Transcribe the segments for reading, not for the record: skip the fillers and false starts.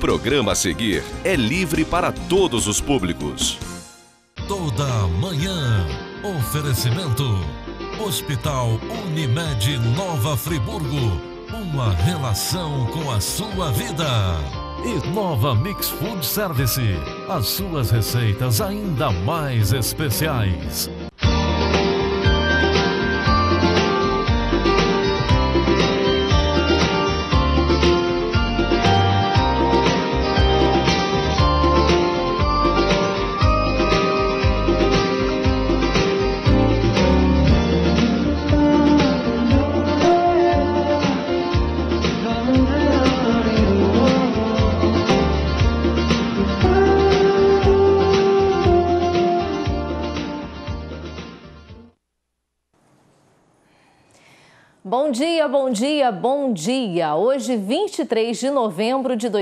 programa a seguir é livre para todos os públicos. Toda manhã, oferecimento Hospital Unimed Nova Friburgo, uma relação com a sua vida. E Nova Mix Food Service, as suas receitas ainda mais especiais. Bom dia, bom dia, bom dia! Hoje, 23 de novembro de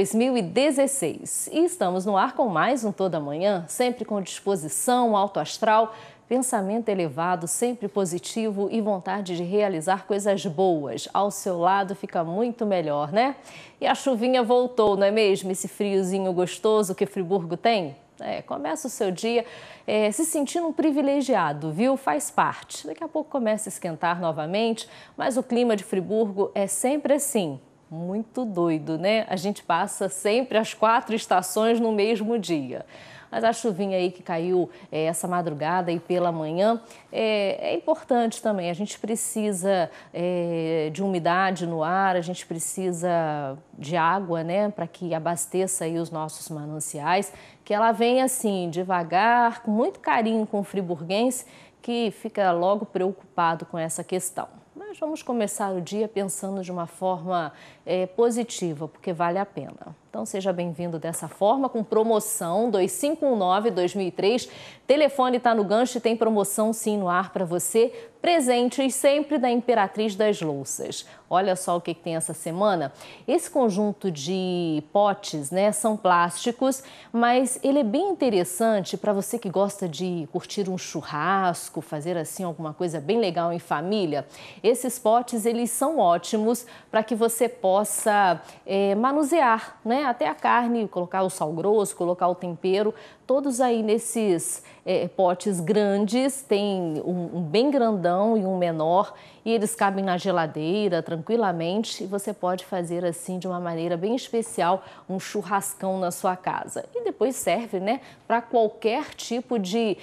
2016. E estamos no ar com mais um Toda Manhã, sempre com disposição, alto astral, pensamento elevado, sempre positivo e vontade de realizar coisas boas. Ao seu lado fica muito melhor, né? E a chuvinha voltou, não é mesmo? Esse friozinho gostoso que Friburgo tem? Começa o seu dia se sentindo um privilegiado, viu? Faz parte. Daqui a pouco começa a esquentar novamente, mas o clima de Friburgo é sempre assim, muito doido, né? A gente passa sempre as 4 estações no mesmo dia. Mas a chuvinha aí que caiu essa madrugada e pela manhã é importante também. A gente precisa de umidade no ar, a gente precisa de água, né, para que abasteça aí os nossos mananciais, que ela venha assim, devagar, com muito carinho com o friburguense, que fica logo preocupado com essa questão. Mas vamos começar o dia pensando de uma forma positiva, porque vale a pena. Então, seja bem-vindo dessa forma, com promoção 2519-2003. Telefone está no gancho e tem promoção sim no ar para você. Presentes sempre da Imperatriz das Louças. Olha só o que tem essa semana. Esse conjunto de potes, né, são plásticos, mas ele é bem interessante para você que gosta de curtir um churrasco, fazer assim alguma coisa bem legal em família. Esses potes, eles são ótimos para que você possa manusear, né? Até a carne, colocar o sal grosso, colocar o tempero, todos aí nesses potes grandes, tem um bem grandão e um menor, e eles cabem na geladeira tranquilamente, e você pode fazer assim de uma maneira bem especial, um churrascão na sua casa. E depois serve, né, para qualquer tipo de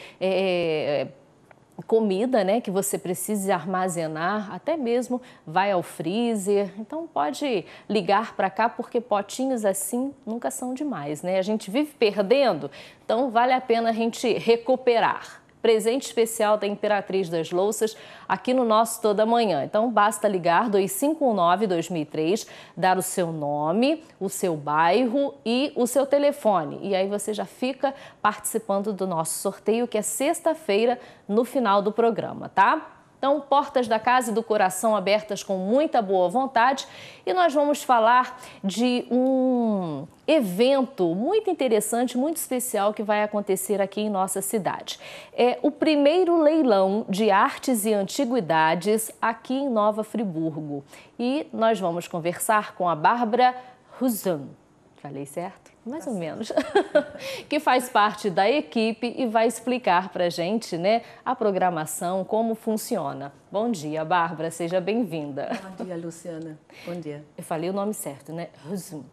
comida, né, que você precise armazenar, até mesmo vai ao freezer. Então pode ligar para cá, porque potinhos assim nunca são demais, né? A gente vive perdendo, então vale a pena a gente recuperar. Presente especial da Imperatriz das Louças aqui no nosso Toda Manhã. Então basta ligar 2519-2003, dar o seu nome, o seu bairro e o seu telefone. E aí você já fica participando do nosso sorteio, que é sexta-feira no final do programa, tá? Então, portas da casa e do coração abertas com muita boa vontade, e nós vamos falar de um evento muito interessante, muito especial que vai acontecer aqui em nossa cidade. É o primeiro leilão de artes e antiguidades aqui em Nova Friburgo. E nós vamos conversar com a Bárbara Huzan. Falei certo? Mais ou menos, que faz parte da equipe e vai explicar para a gente, né, a programação, como funciona. Bom dia, Bárbara, seja bem-vinda. Bom dia, Luciana. Bom dia. Eu falei o nome certo, né? Huzum.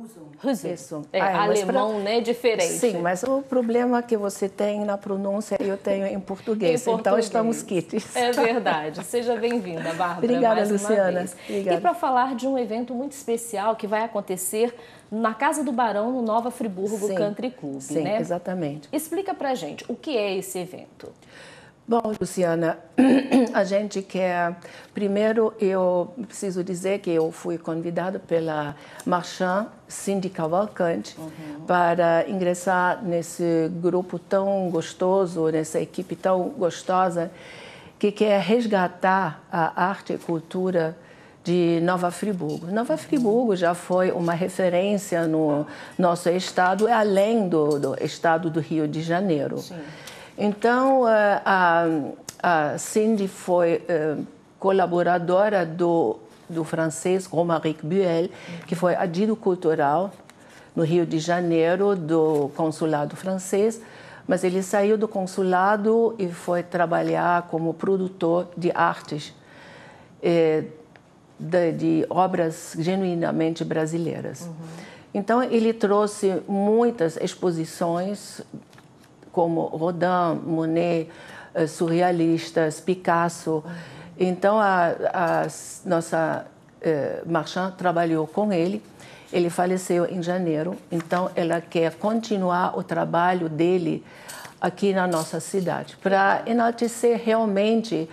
Isso. Alemão, né? Diferente. Sim, mas o problema que você tem na pronúncia, eu tenho em português. Então, estamos quites. É verdade. Seja bem-vinda, Bárbara. Obrigada, Luciana. Obrigada. E para falar de um evento muito especial que vai acontecer na Casa do Barão, no Nova Friburgo Country Club, sim, né? Exatamente. Explica pra gente, o que é esse evento? Bom, Luciana, a gente quer... Primeiro, eu preciso dizer que eu fui convidada pela Marchand Cindy Cavalcante para ingressar nesse grupo tão gostoso, nessa equipe tão gostosa, que quer resgatar a arte e cultura de Nova Friburgo. Nova Friburgo já foi uma referência no nosso estado, além do estado do Rio de Janeiro. Sim. Então, a Cindy foi colaboradora do francês Romaric Buel, que foi adido cultural no Rio de Janeiro, do consulado francês, mas ele saiu do consulado e foi trabalhar como produtor de artes, de obras genuinamente brasileiras. Então, ele trouxe muitas exposições, como Rodin, Monet, surrealistas, Picasso. Então, a nossa Marchand trabalhou com ele. Ele faleceu em janeiro, então ela quer continuar o trabalho dele aqui na nossa cidade, para enaltecer realmente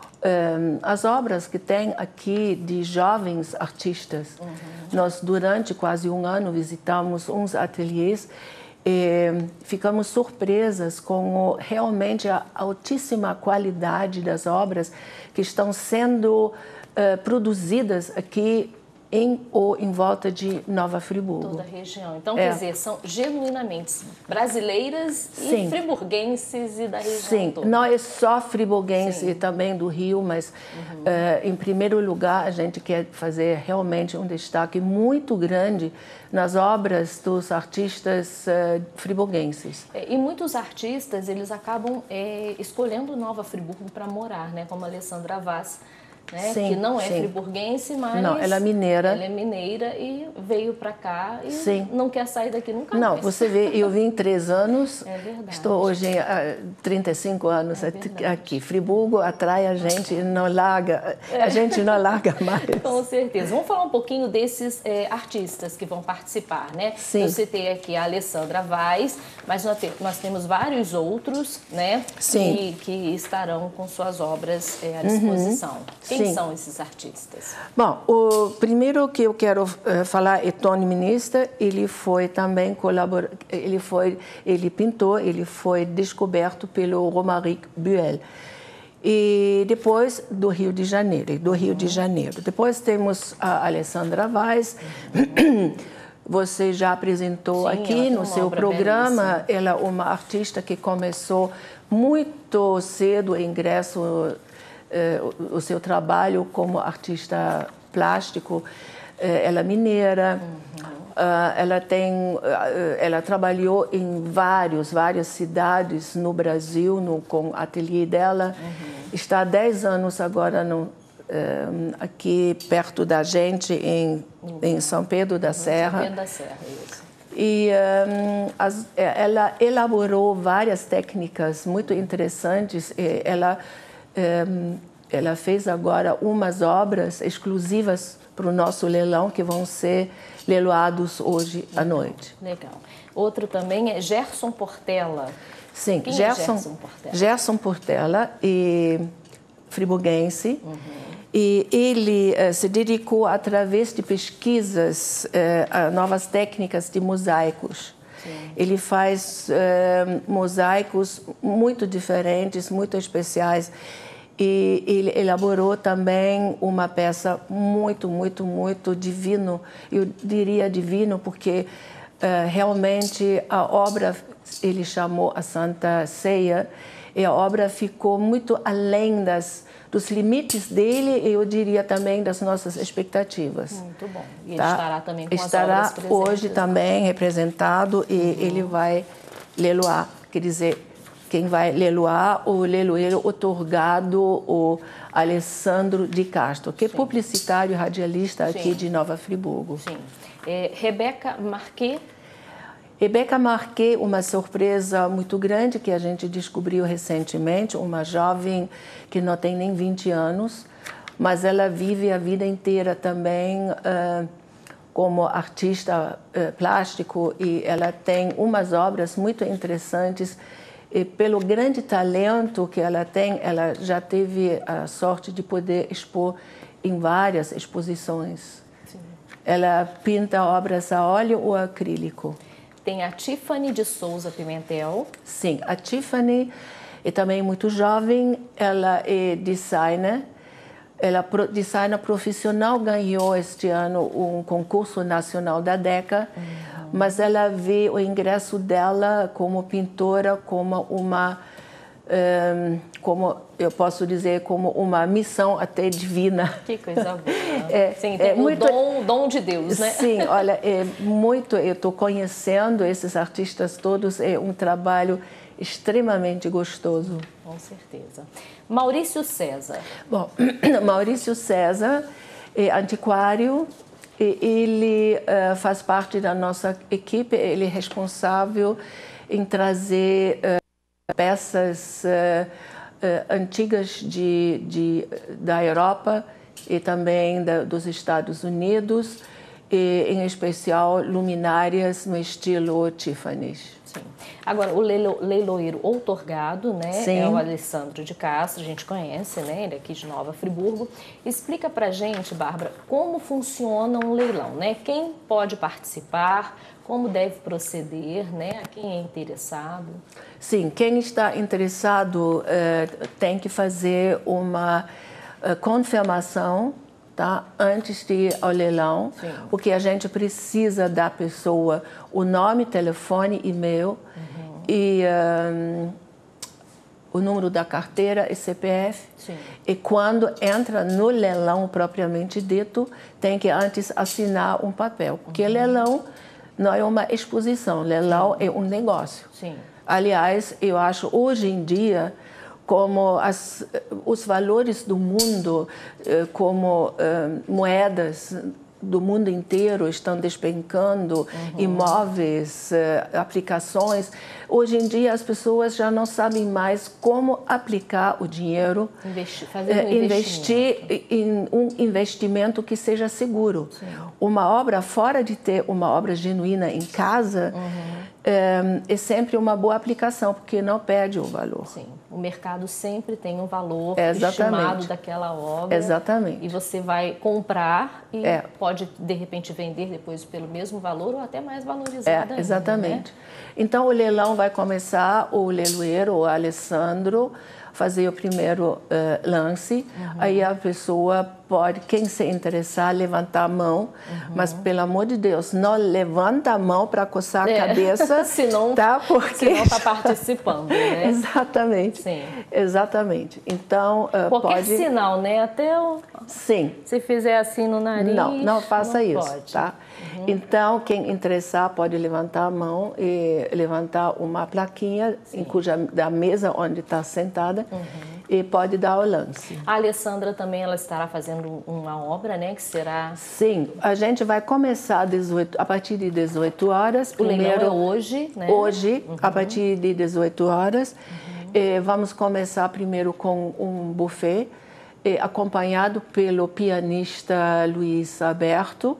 as obras que tem aqui de jovens artistas. Nós, durante quase um ano, visitamos uns ateliês e ficamos surpresas com realmente a altíssima qualidade das obras que estão sendo produzidas aqui em volta de Nova Friburgo. Toda a região. Então, quer dizer, são genuinamente brasileiras e friburguenses e da região Sim, toda. não é só friburguense e também do Rio, mas em primeiro lugar a gente quer fazer realmente um destaque muito grande nas obras dos artistas friburguenses. E muitos artistas, eles acabam escolhendo Nova Friburgo para morar, né? Como a Alessandra Vaz, né? Sim, que não é sim. friburguense, mas não, ela é mineira. Ela é mineira e veio para cá e não quer sair daqui nunca mais. Não, você vê, eu vim 3 anos, É verdade. estou hoje há 35 anos aqui. Friburgo atrai a gente, não larga, a gente não larga mais. Com certeza. Vamos falar um pouquinho desses artistas que vão participar, né? Sim. Eu citei aqui a Alessandra Vaz, mas nós temos vários outros, né? Sim. Que estarão com suas obras à disposição. Quem Sim. são esses artistas? Bom, o primeiro que eu quero falar é Tony Minister. Ele foi também ele pintou, ele foi descoberto pelo Romaric Buell. E depois do Rio de Janeiro, Depois temos a Alessandra Vaz. Você já apresentou aqui no seu programa. Ela é uma artista que começou muito cedo o ingresso, o seu trabalho como artista plástico. Ela é mineira. Ela trabalhou em várias cidades no Brasil com o ateliê dela. Está há 10 anos agora aqui perto da gente, em São Pedro da Serra. São Pedro da Serra, isso. E ela elaborou várias técnicas muito interessantes. Ela fez agora umas obras exclusivas para o nosso leilão, que vão ser leiloados hoje à noite. Legal. Outro também é Gerson Portela. Sim, Quem é Gerson Portela? Gerson Portela é friburguense. E ele se dedicou, através de pesquisas, a novas técnicas de mosaicos. Sim. Ele faz mosaicos muito diferentes, muito especiais. E ele elaborou também uma peça muito divino. Eu diria divino porque realmente a obra, ele chamou a Santa Ceia, e a obra ficou muito além dos limites dele, e eu diria também das nossas expectativas. Muito bom. E ele estará também com estará as obras presentes. Hoje também representado, e ele vai leiloar, quer dizer, quem vai leiloar, o leiloeiro otorgado, o Alessandro de Castro, que é publicitário e radialista aqui de Nova Friburgo. Sim. Rebeca Marquet. Rebeca Marquet, uma surpresa muito grande que a gente descobriu recentemente, uma jovem que não tem nem 20 anos, mas ela vive a vida inteira também como artista plástico, e ela tem umas obras muito interessantes. E pelo grande talento que ela tem, ela já teve a sorte de poder expor em várias exposições. Sim. Ela pinta obras a óleo ou acrílico. Tem a Tiffany de Souza Pimentel. Sim, a Tiffany é também muito jovem, ela é designer. Ela é designer profissional, ganhou este ano um concurso nacional da DECA, mas ela vê o ingresso dela como pintora como uma como eu posso dizer, como uma missão até divina. Que coisa boa. Sim, tem muito dom de Deus, né? Sim, olha, eu estou conhecendo esses artistas todos, é um trabalho extremamente gostoso. Com certeza. Maurício César. Bom, Maurício César é antiquário, e ele faz parte da nossa equipe, ele é responsável em trazer peças antigas da Europa e também dos Estados Unidos, e, em especial luminárias no estilo Tiffany. Sim. Agora, o leiloeiro outorgado, né, Sim. é o Alessandro de Castro, a gente conhece, né, ele é aqui de Nova Friburgo. Explica pra gente, Bárbara, como funciona um leilão, né? Quem pode participar, como deve proceder, né? A quem é interessado? Sim, quem está interessado tem que fazer uma confirmação, tá? Antes de ir ao leilão. Sim. Porque a gente precisa da pessoa o nome, telefone, e-mail e o número da carteira e CPF. Sim. E quando entra no leilão propriamente dito, tem que antes assinar um papel, porque leilão não é uma exposição, leilão é um negócio. Sim. Aliás, eu acho hoje em dia, como os valores do mundo, como moedas do mundo inteiro estão despencando, imóveis, aplicações. Hoje em dia as pessoas já não sabem mais como aplicar o dinheiro, investir em um investimento que seja seguro. Sim. Uma obra, fora de ter uma obra genuína em casa, é sempre uma boa aplicação, porque não perde o valor. Sim, o mercado sempre tem um valor Exatamente. estimado daquela obra. Exatamente. E você vai comprar e pode, de repente, vender depois pelo mesmo valor ou até mais valorizado ainda, exatamente. Né? Então, o leilão vai começar, o leiloeiro, o Alessandro, fazer o primeiro lance. Aí a pessoa pode, quem se interessar, levantar a mão. Mas, pelo amor de Deus, não levanta a mão para coçar a cabeça. Senão tá? Porque está participando, né? Exatamente. Sim. Exatamente. Então, qualquer pode... sinal, né? Até Sim. Se fizer assim no nariz, não faça isso, pode. Tá? Então, quem interessar pode levantar a mão e levantar uma plaquinha da mesa onde está sentada e pode dar o lance. A Alessandra também ela estará fazendo uma obra, né? Que será... Sim, a gente vai começar a partir de 18 horas. O leilão é hoje, né? Hoje, a partir de 18 horas. Vamos começar primeiro com um buffet, acompanhado pelo pianista Luiz Alberto.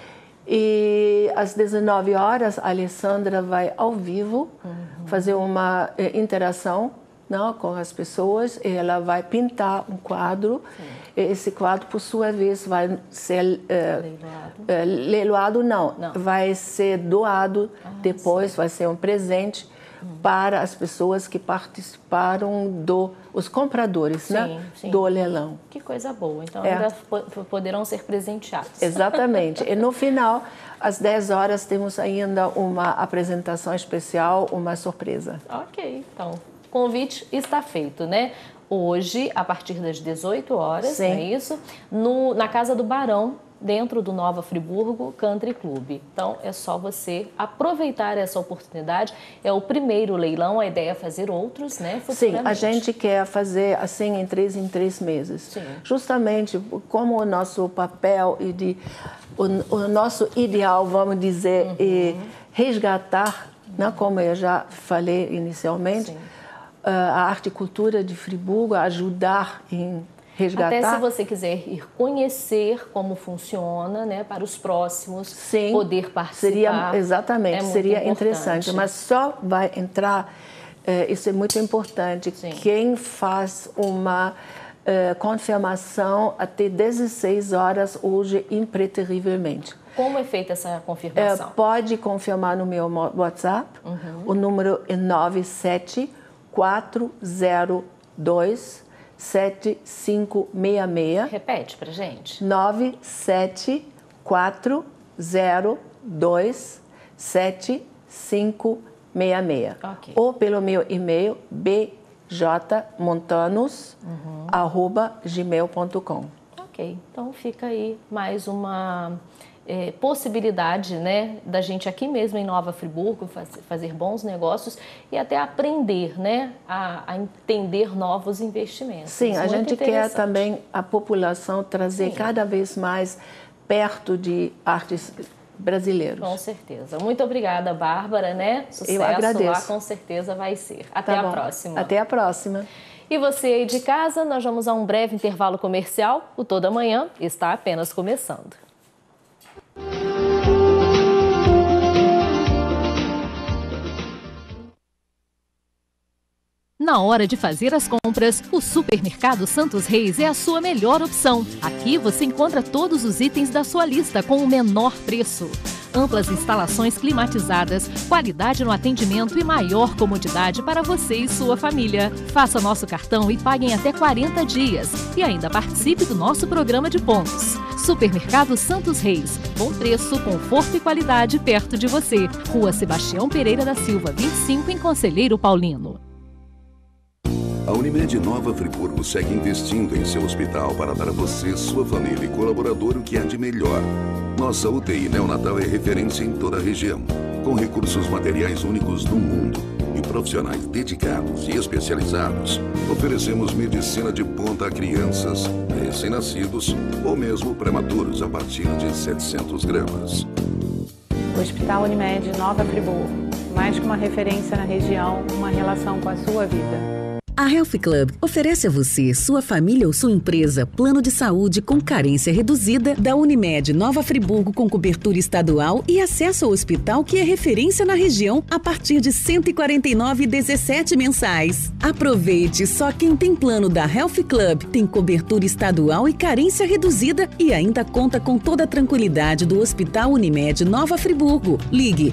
E às 19 horas, a Alessandra vai ao vivo fazer uma interação com as pessoas. E ela vai pintar um quadro. E esse quadro, por sua vez, vai ser leiloado. Não, vai ser doado depois, vai ser um presente para as pessoas que participaram os compradores, né, do leilão. Que coisa boa. Então, ainda poderão ser presenteados. Exatamente. E no final, às 10 horas, temos ainda uma apresentação especial, uma surpresa. Ok. Então, o convite está feito, né? Hoje, a partir das 18 horas, não é isso? Na Casa do Barão, dentro do Nova Friburgo Country Club. Então, é só você aproveitar essa oportunidade. É o primeiro leilão, a ideia é fazer outros, né? Sim, a gente quer fazer assim em 3 meses. Sim. Justamente como o nosso papel e o nosso ideal, vamos dizer, é resgatar, né, como eu já falei inicialmente, a arte e cultura de Friburgo, ajudar em resgatar. Até se você quiser ir conhecer como funciona, né, para os próximos, poder participar. Seria interessante, mas só vai entrar, isso é muito importante, quem faz uma confirmação até 16 horas hoje, impreterivelmente. Como é feita essa confirmação? Pode confirmar no meu WhatsApp, o número é 97402 7566. Repete pra gente. 97402 7566. Ok. Ou pelo meu e-mail jmontanos@gmail.com. Ok, então fica aí mais uma possibilidade, né, da gente aqui mesmo em Nova Friburgo fazer bons negócios e até aprender, né, a entender novos investimentos. Sim, a gente quer também a população trazer cada vez mais perto de artes brasileiros. Com certeza. Muito obrigada, Bárbara, né? Sucesso. Eu agradeço. Lá com certeza vai ser. Até a próxima. Até a próxima. E você aí de casa, nós vamos a um breve intervalo comercial. O Toda Manhã está apenas começando. Na hora de fazer as compras, o Supermercado Santos Reis é a sua melhor opção. Aqui você encontra todos os itens da sua lista com o menor preço. Amplas instalações climatizadas, qualidade no atendimento e maior comodidade para você e sua família. Faça nosso cartão e pague em até 40 dias. E ainda participe do nosso programa de pontos. Supermercado Santos Reis. Bom preço, conforto e qualidade perto de você. Rua Sebastião Pereira da Silva, 25, em Conselheiro Paulino. A Unimed Nova Friburgo segue investindo em seu hospital para dar a você, sua família e colaborador o que há de melhor. Nossa UTI neonatal é referência em toda a região, com recursos materiais únicos no mundo e profissionais dedicados e especializados. Oferecemos medicina de ponta a crianças, recém-nascidos ou mesmo prematuros a partir de 700 gramas. Hospital Unimed Nova Friburgo, mais que uma referência na região, uma relação com a sua vida. A Health Club oferece a você, sua família ou sua empresa plano de saúde com carência reduzida da Unimed Nova Friburgo com cobertura estadual e acesso ao hospital que é referência na região a partir de R$ 149,17 mensais. Aproveite, só quem tem plano da Health Club tem cobertura estadual e carência reduzida e ainda conta com toda a tranquilidade do Hospital Unimed Nova Friburgo. Ligue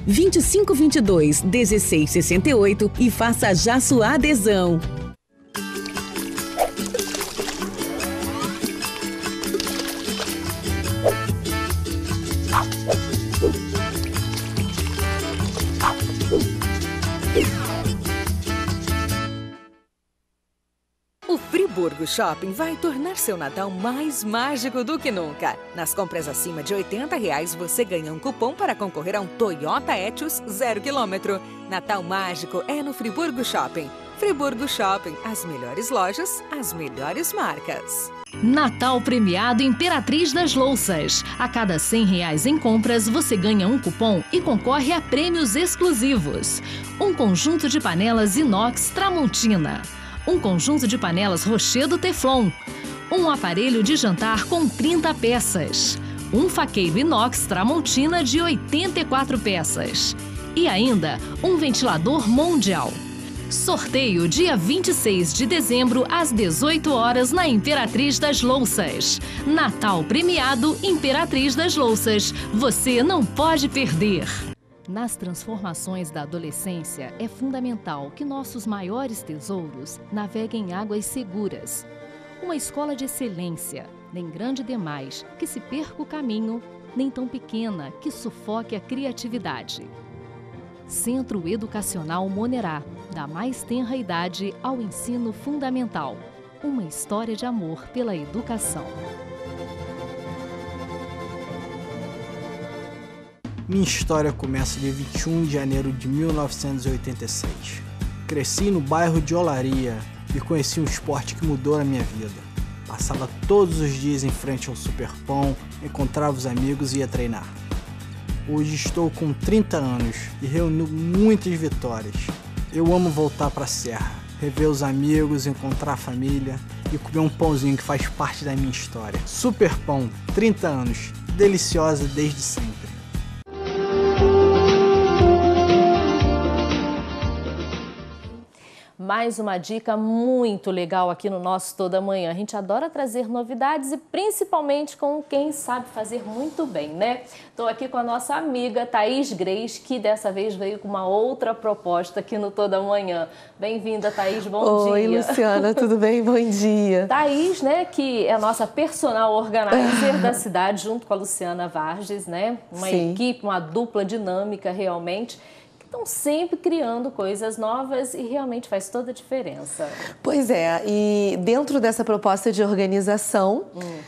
2522-1668 e faça já sua adesão. O Friburgo Shopping vai tornar seu Natal mais mágico do que nunca. Nas compras acima de R$ 80 você ganha um cupom para concorrer a um Toyota Etios 0 km. Natal mágico é no Friburgo Shopping. Friburgo Shopping, as melhores lojas, as melhores marcas. Natal premiado Imperatriz das Louças. A cada R$ 100 em compras, você ganha um cupom e concorre a prêmios exclusivos. Um conjunto de panelas inox Tramontina. Um conjunto de panelas Rochedo Teflon. Um aparelho de jantar com 30 peças. Um faqueiro inox Tramontina de 84 peças. E ainda um ventilador Mondial. Sorteio dia 26 de dezembro às 18 horas na Imperatriz das Louças. Natal premiado Imperatriz das Louças. Você não pode perder. Nas transformações da adolescência, é fundamental que nossos maiores tesouros naveguem em águas seguras. Uma escola de excelência, nem grande demais, que se perca o caminho, nem tão pequena, que sufoque a criatividade. Centro Educacional Monerá, da mais tenra idade ao ensino fundamental. Uma história de amor pela educação. Minha história começa dia 21 de janeiro de 1986. Cresci no bairro de Olaria e conheci um esporte que mudou a minha vida. Passava todos os dias em frente ao Superpão, encontrava os amigos e ia treinar. Hoje estou com 30 anos e reúno muitas vitórias. Eu amo voltar para a Serra, rever os amigos, encontrar a família e comer um pãozinho que faz parte da minha história. Superpão, 30 anos, deliciosa desde sempre. Mais uma dica muito legal aqui no nosso Toda Manhã. A gente adora trazer novidades e principalmente com quem sabe fazer muito bem, né? Estou aqui com a nossa amiga Thaís Greis, que dessa vez veio com uma outra proposta aqui no Toda Manhã. Bem-vinda, Thaís, bom dia. Oi, Luciana, tudo bem? Bom dia. Thaís, né, que é a nossa personal organizer da cidade, junto com a Luciana Varges, né? Uma equipe, uma dupla dinâmica realmente. estão sempre criando coisas novas e realmente faz toda a diferença. Pois é, e dentro dessa proposta de organização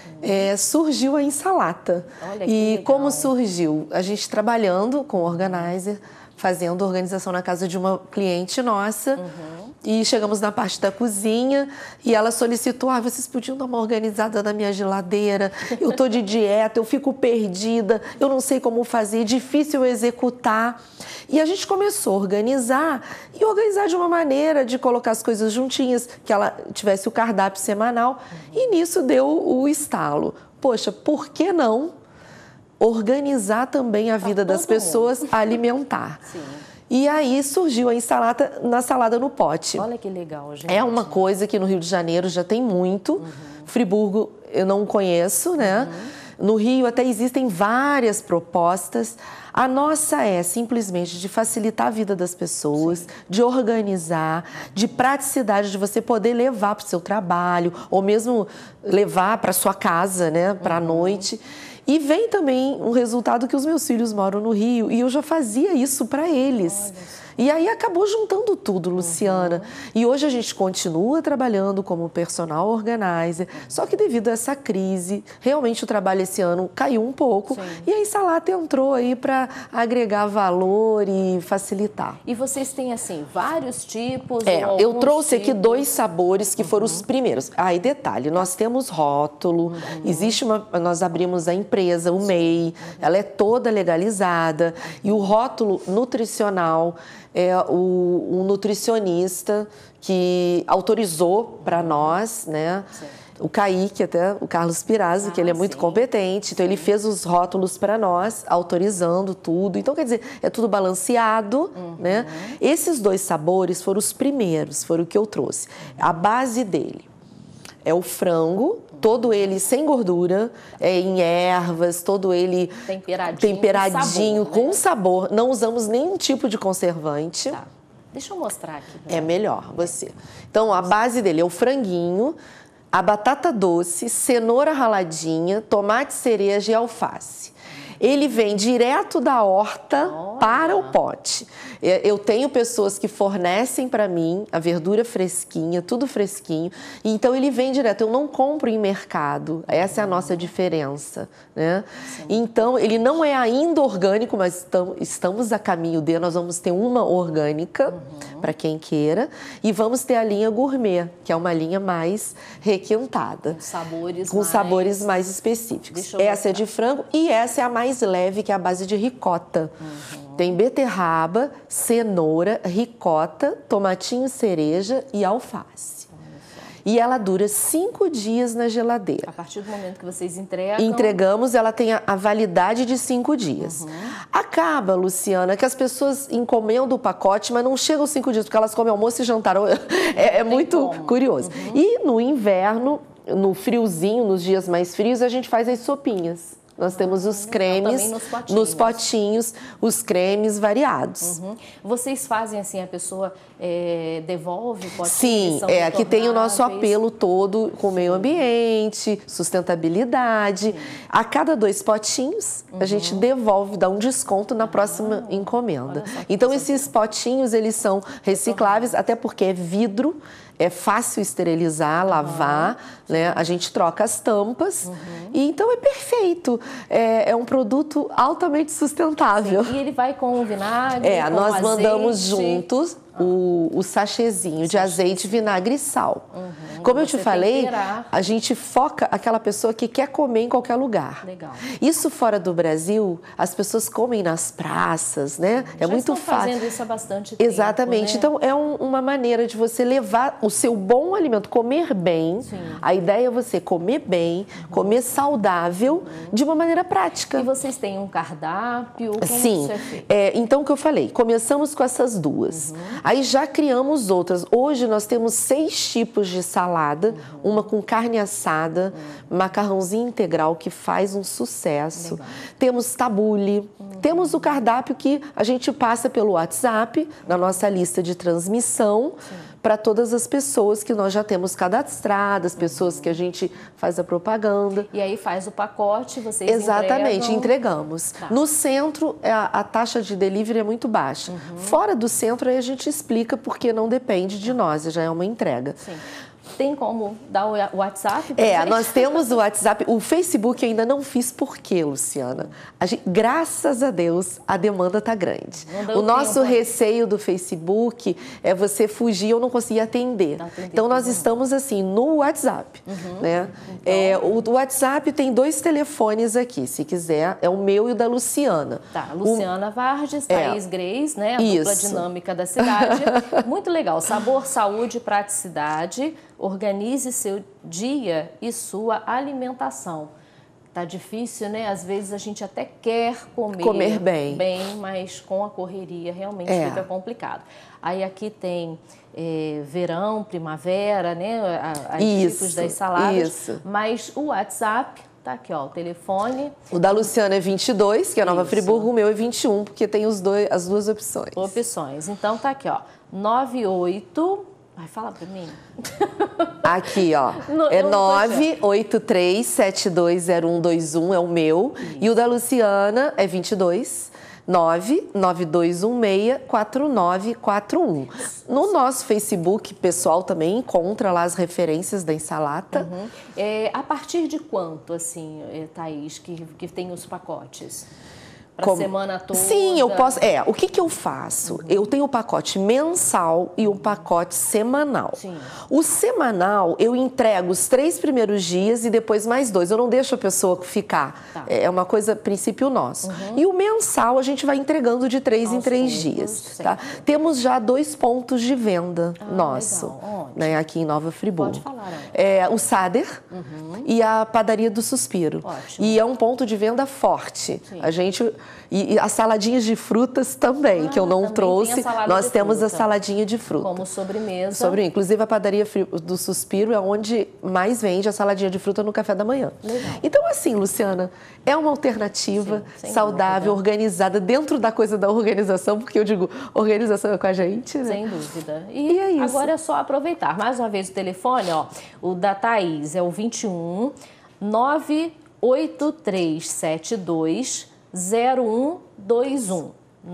surgiu a Insalata. Olha que e legal. Como surgiu? A gente trabalhando com o organizer, fazendo organização na casa de uma cliente nossa. E chegamos na parte da cozinha e ela solicitou, vocês podiam dar uma organizada na minha geladeira, eu tô de dieta, eu fico perdida, eu não sei como fazer, é difícil executar. E a gente começou a organizar de uma maneira de colocar as coisas juntinhas, que ela tivesse o cardápio semanal. E nisso deu o estalo. Poxa, por que não organizar também a vida das pessoas a alimentar? Sim. E aí surgiu a Insalata na salada no pote. Olha que legal, gente. É uma coisa que no Rio de Janeiro já tem muito. Friburgo eu não conheço, né? No Rio até existem várias propostas. A nossa é simplesmente de facilitar a vida das pessoas, de organizar, de praticidade, de você poder levar para o seu trabalho ou mesmo levar para sua casa, né? Para a noite. E vem também um resultado que os meus filhos moram no Rio e eu já fazia isso para eles. E aí acabou juntando tudo, Luciana. E hoje a gente continua trabalhando como personal organizer, só que devido a essa crise, realmente o trabalho esse ano caiu um pouco. E a Insalata entrou aí para agregar valor e facilitar. E vocês têm, assim, vários tipos? Eu trouxe aqui 2 sabores que foram os primeiros. E detalhe, nós temos rótulo, nós abrimos a empresa, o MEI, ela é toda legalizada e o rótulo nutricional é um nutricionista que autorizou para nós, né? O Kaique, até o Carlos Pirazzi, que ele é muito competente, então ele fez os rótulos para nós, autorizando tudo. Então, quer dizer, é tudo balanceado, né? Esses 2 sabores foram os primeiros, foram o que eu trouxe. A base dele é o frango, todo ele sem gordura, em ervas, todo ele temperadinho com sabor. Não usamos nenhum tipo de conservante. Tá. Deixa eu mostrar aqui. É melhor você. Então, a base dele é o franguinho, a batata doce, cenoura raladinha, tomate cereja e alface. Ele vem direto da horta para o pote. Eu tenho pessoas que fornecem para mim a verdura fresquinha, tudo fresquinho. Então, ele vem direto. Eu não compro em mercado. Essa é a nossa diferença, né? Então, ele não é ainda orgânico, mas estamos a caminho dele. Nós vamos ter uma orgânica, para quem queira. E vamos ter a linha gourmet, que é uma linha mais requentada. Com sabores mais específicos. Essa é de frango e essa é a mais leve, que é a base de ricota. Tem beterraba, cenoura, ricota, tomatinho cereja e alface. E ela dura 5 dias na geladeira. A partir do momento que vocês entregam... Entregamos, ela tem a validade de 5 dias. Acaba, Luciana, que as pessoas encomendam o pacote, mas não chegam 5 dias, porque elas comem almoço e jantar. É muito curioso. E no inverno, no friozinho, nos dias mais frios, a gente faz as sopinhas. Nós temos os cremes nos potinhos, os cremes variados. Vocês fazem assim, a pessoa devolve o potinho? Sim, aqui tem o nosso apelo todo com o meio ambiente, sustentabilidade. A cada 2 potinhos, a gente devolve, dá um desconto na próxima encomenda. Então, esses potinhos, eles são recicláveis, até porque é vidro. É fácil esterilizar, lavar, né? A gente troca as tampas. E então é perfeito. É um produto altamente sustentável. Sim. E ele vai com vinagre, com nós azeite. Mandamos juntos o sachêzinho de azeite, vinagre e sal. Como eu te falei, a gente foca aquela pessoa que quer comer em qualquer lugar. Legal. Isso fora do Brasil, as pessoas comem nas praças, né? É muito fácil. Fazendo isso há bastante tempo. Exatamente. Né? Então, é uma maneira de você levar o seu bom alimento, comer bem. A ideia é você comer bem, comer saudável, de uma maneira prática. E vocês têm um cardápio? Como Sim. isso é feito? Então, o que eu falei, começamos com essas 2. Aí já criamos outras. Hoje nós temos 6 tipos de salada, uma com carne assada, macarrãozinho integral que faz um sucesso. Legal. Temos tabule, temos o cardápio que a gente passa pelo WhatsApp, na nossa lista de transmissão, para todas as pessoas que nós já temos cadastradas, pessoas que a gente faz a propaganda. E aí faz o pacote, vocês Exatamente, entregamos. Tá. No centro, a taxa de delivery é muito baixa. Fora do centro, aí a gente explica porque não depende de nós, já é uma entrega. Sim. Tem como dar o WhatsApp? Nós temos o WhatsApp. O Facebook eu ainda não fiz por quê, Luciana? Graças a Deus, a demanda está grande. O nosso receio do Facebook é você fugir ou não conseguir atender. Então, nós estamos assim, no WhatsApp. Né? O WhatsApp tem 2 telefones aqui, se quiser. É o meu e o da Luciana. Tá, Luciana Vargas, Thaís Greis, né? A dupla dinâmica da cidade. Muito legal. Sabor, saúde, praticidade. Organize seu dia e sua alimentação. Tá difícil, né? Às vezes a gente até quer comer bem, mas com a correria realmente fica complicado. Aí aqui tem verão, primavera, né? Os tipos das saladas. Mas o WhatsApp tá aqui, ó, o telefone. O da Luciana é 22, que é Nova Friburgo, o meu é 21, porque tem as 2 opções. Então tá aqui, ó, 98... Vai falar para mim. Aqui, ó. É 983720121, é o meu. Isso. E o da Luciana é 22 992164941. No nosso Facebook pessoal também encontra lá as referências da Ensalata. A partir de quanto, assim, Thaís, que tem os pacotes? Para a semana toda? Sim, eu posso. O que eu faço? Eu tenho o pacote mensal e o pacote semanal. Sim. O semanal, eu entrego os 3 primeiros dias e depois mais 2. Eu não deixo a pessoa ficar. Tá. É uma coisa, princípio nosso. E o mensal, a gente vai entregando de 3 em 3 dias. Tá? Temos já 2 pontos de venda nosso, né, aqui em Nova Friburgo. Pode falar, o Sader e a Padaria do Suspiro. Ótimo. E é um ponto de venda forte. Sim. A gente... E as saladinhas de frutas também, que eu não trouxe. Nós temos a saladinha de fruta. Como sobremesa. Inclusive, a Padaria do Suspiro é onde mais vende a saladinha de fruta no café da manhã. Legal. Então, assim, Luciana, é uma alternativa saudável, organizada, dentro da coisa da organização, porque eu digo, organização é com a gente, né? Sem dúvida. E é isso. Agora é só aproveitar. Mais uma vez o telefone, ó, o da Thaís é o 21 98372 0121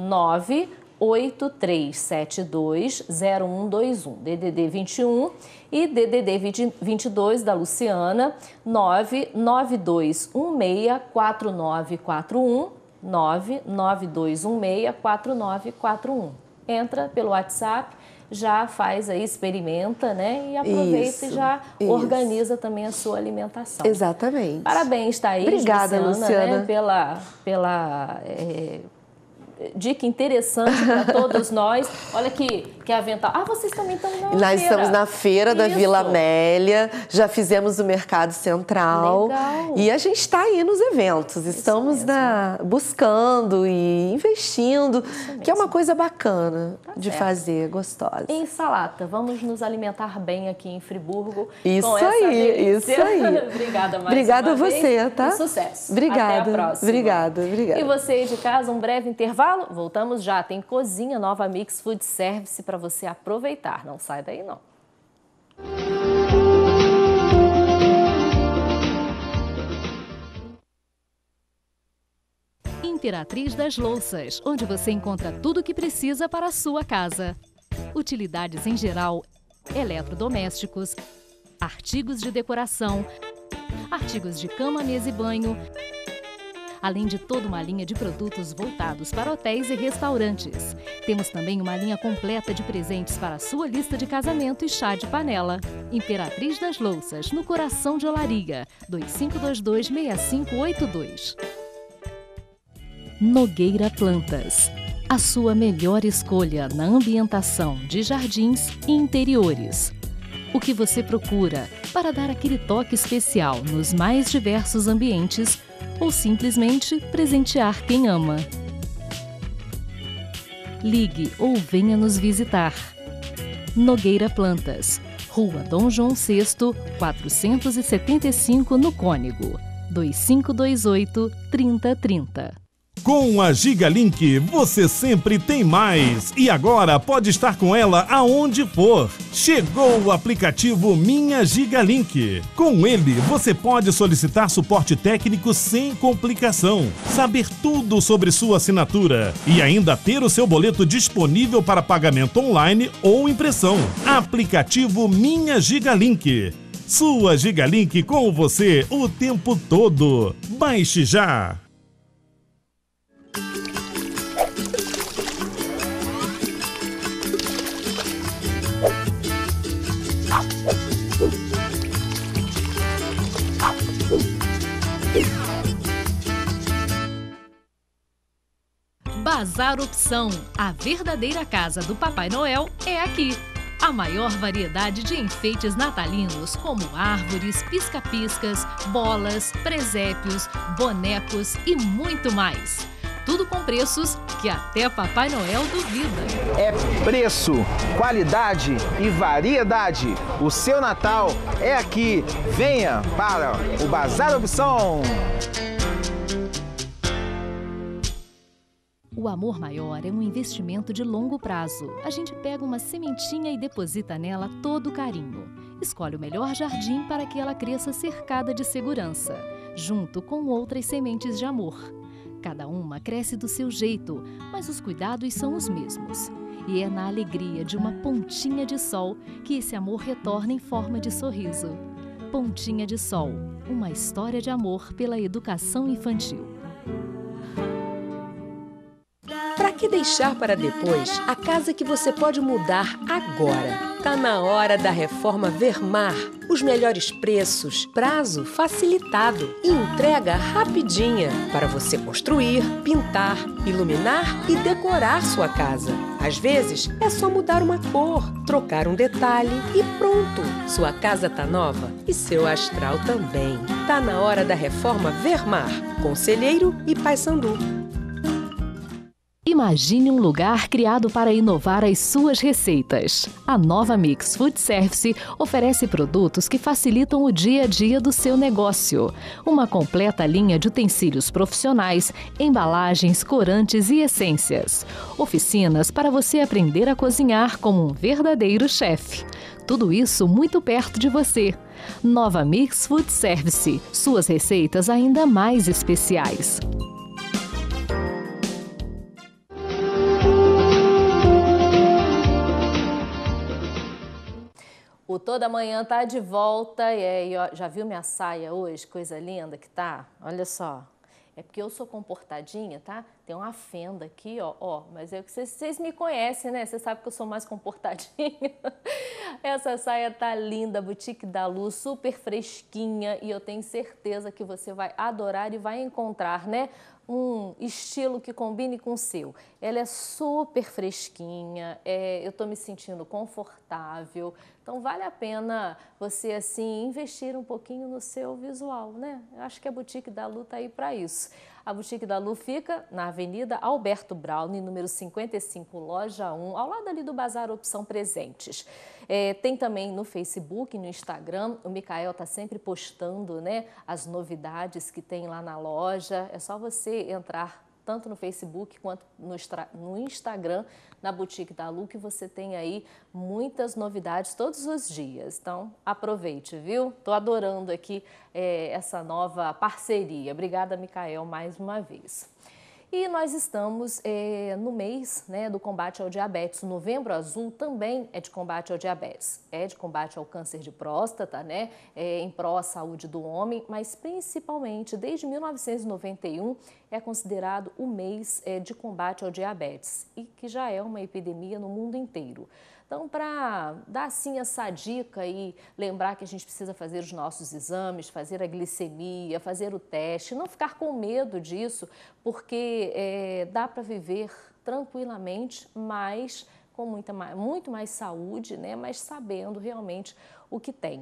98372 0121 DDD 21 e DDD 22 da Luciana 992164941 992164941. Entra pelo WhatsApp, já faz aí, experimenta, né? E aproveita e já organiza também a sua alimentação. Exatamente. Parabéns, Thaís. Obrigada, Luciana. Né, pela dica interessante para todos nós. Olha que avental. Vocês também estão na feira. Nós estamos na feira da Vila Amélia, já fizemos o Mercado Central. Legal. E a gente está aí nos eventos. Estamos buscando e investindo, que é uma coisa bacana de fazer, gostosa. Em Ensalata, vamos nos alimentar bem aqui em Friburgo. Isso aí. Obrigada, mais Obrigada uma a você, vez. tá? E sucesso. Obrigada. Até a próxima. Obrigada. E você aí de casa, um breve intervalo. Voltamos já. Tem Cozinha Nova Mix Food Service para você aproveitar. Não sai daí, não. Imperatriz das Louças, onde você encontra tudo o que precisa para a sua casa. Utilidades em geral, eletrodomésticos, artigos de decoração, artigos de cama, mesa e banho, além de toda uma linha de produtos voltados para hotéis e restaurantes. Temos também uma linha completa de presentes para a sua lista de casamento e chá de panela. Imperatriz das Louças, no coração de Olaria, 2522-6582. Nogueira Plantas, a sua melhor escolha na ambientação de jardins e interiores. O que você procura para dar aquele toque especial nos mais diversos ambientes ou simplesmente presentear quem ama. Ligue ou venha nos visitar. Nogueira Plantas, Rua Dom João VI, 475 no Cônego, 2528-3030. Com a Gigalink, você sempre tem mais. E agora pode estar com ela aonde for. Chegou o aplicativo Minha Gigalink. Com ele, você pode solicitar suporte técnico sem complicação, saber tudo sobre sua assinatura e ainda ter o seu boleto disponível para pagamento online ou impressão. Aplicativo Minha Gigalink. Sua Gigalink com você o tempo todo. Baixe já! Bazar Opção, a verdadeira casa do Papai Noel é aqui. A maior variedade de enfeites natalinos, como árvores, pisca-piscas, bolas, presépios, bonecos e muito mais. Tudo com preços que até Papai Noel duvida. É preço, qualidade e variedade. O seu Natal é aqui. Venha para o Bazar Opção. O amor maior é um investimento de longo prazo. A gente pega uma sementinha e deposita nela todo o carinho. Escolhe o melhor jardim para que ela cresça cercada de segurança, junto com outras sementes de amor. Cada uma cresce do seu jeito, mas os cuidados são os mesmos. E é na alegria de uma pontinha de sol que esse amor retorna em forma de sorriso. Pontinha de Sol, uma história de amor pela educação infantil. Para que deixar para depois a casa que você pode mudar agora? Tá na hora da Reforma Vermar. Os melhores preços, prazo facilitado e entrega rapidinha para você construir, pintar, iluminar e decorar sua casa. Às vezes é só mudar uma cor, trocar um detalhe e pronto! Sua casa tá nova e seu astral também. Tá na hora da Reforma Vermar. Conselheiro e Paysandu. Imagine um lugar criado para inovar as suas receitas. A nova Mix Food Service oferece produtos que facilitam o dia a dia do seu negócio. Uma completa linha de utensílios profissionais, embalagens, corantes e essências. Oficinas para você aprender a cozinhar como um verdadeiro chefe. Tudo isso muito perto de você. Nova Mix Food Service. Suas receitas ainda mais especiais. O Toda Manhã tá de volta e aí, ó, já viu minha saia hoje? Coisa linda que tá? Olha só. É porque eu sou comportadinha, tá? Tem uma fenda aqui, ó. Mas é que vocês me conhecem, né? Vocês sabem que eu sou mais comportadinha. Essa saia tá linda, Boutique da Lu, super fresquinha. E eu tenho certeza que você vai adorar e vai encontrar, né? Um estilo que combine com o seu. Ela é super fresquinha, eu tô me sentindo confortável, então vale a pena você, assim, investir um pouquinho no seu visual, né? Eu acho que a Boutique da Lu tá aí para isso. A Boutique da Lu fica na Avenida Alberto Browne, número 55, loja 1, ao lado ali do Bazar Opção Presentes. Tem também no Facebook, no Instagram, o Micael está sempre postando, né, as novidades que tem lá na loja. É só você entrar tanto no Facebook quanto no Instagram, na Boutique da Lu, que você tem aí muitas novidades todos os dias. Então, aproveite, viu? Tô adorando aqui essa nova parceria. Obrigada, Micael, mais uma vez. E nós estamos no mês, né, do combate ao diabetes. O Novembro Azul também é de combate ao diabetes. É de combate ao câncer de próstata, né, em pró à saúde do homem, mas principalmente desde 1991 é considerado o mês de combate ao diabetes e que já é uma epidemia no mundo inteiro. Então, para dar assim essa dica e lembrar que a gente precisa fazer os nossos exames, fazer a glicemia, fazer o teste, não ficar com medo disso, porque dá para viver tranquilamente, mas com muito mais saúde, né? Mas sabendo realmente o que tem.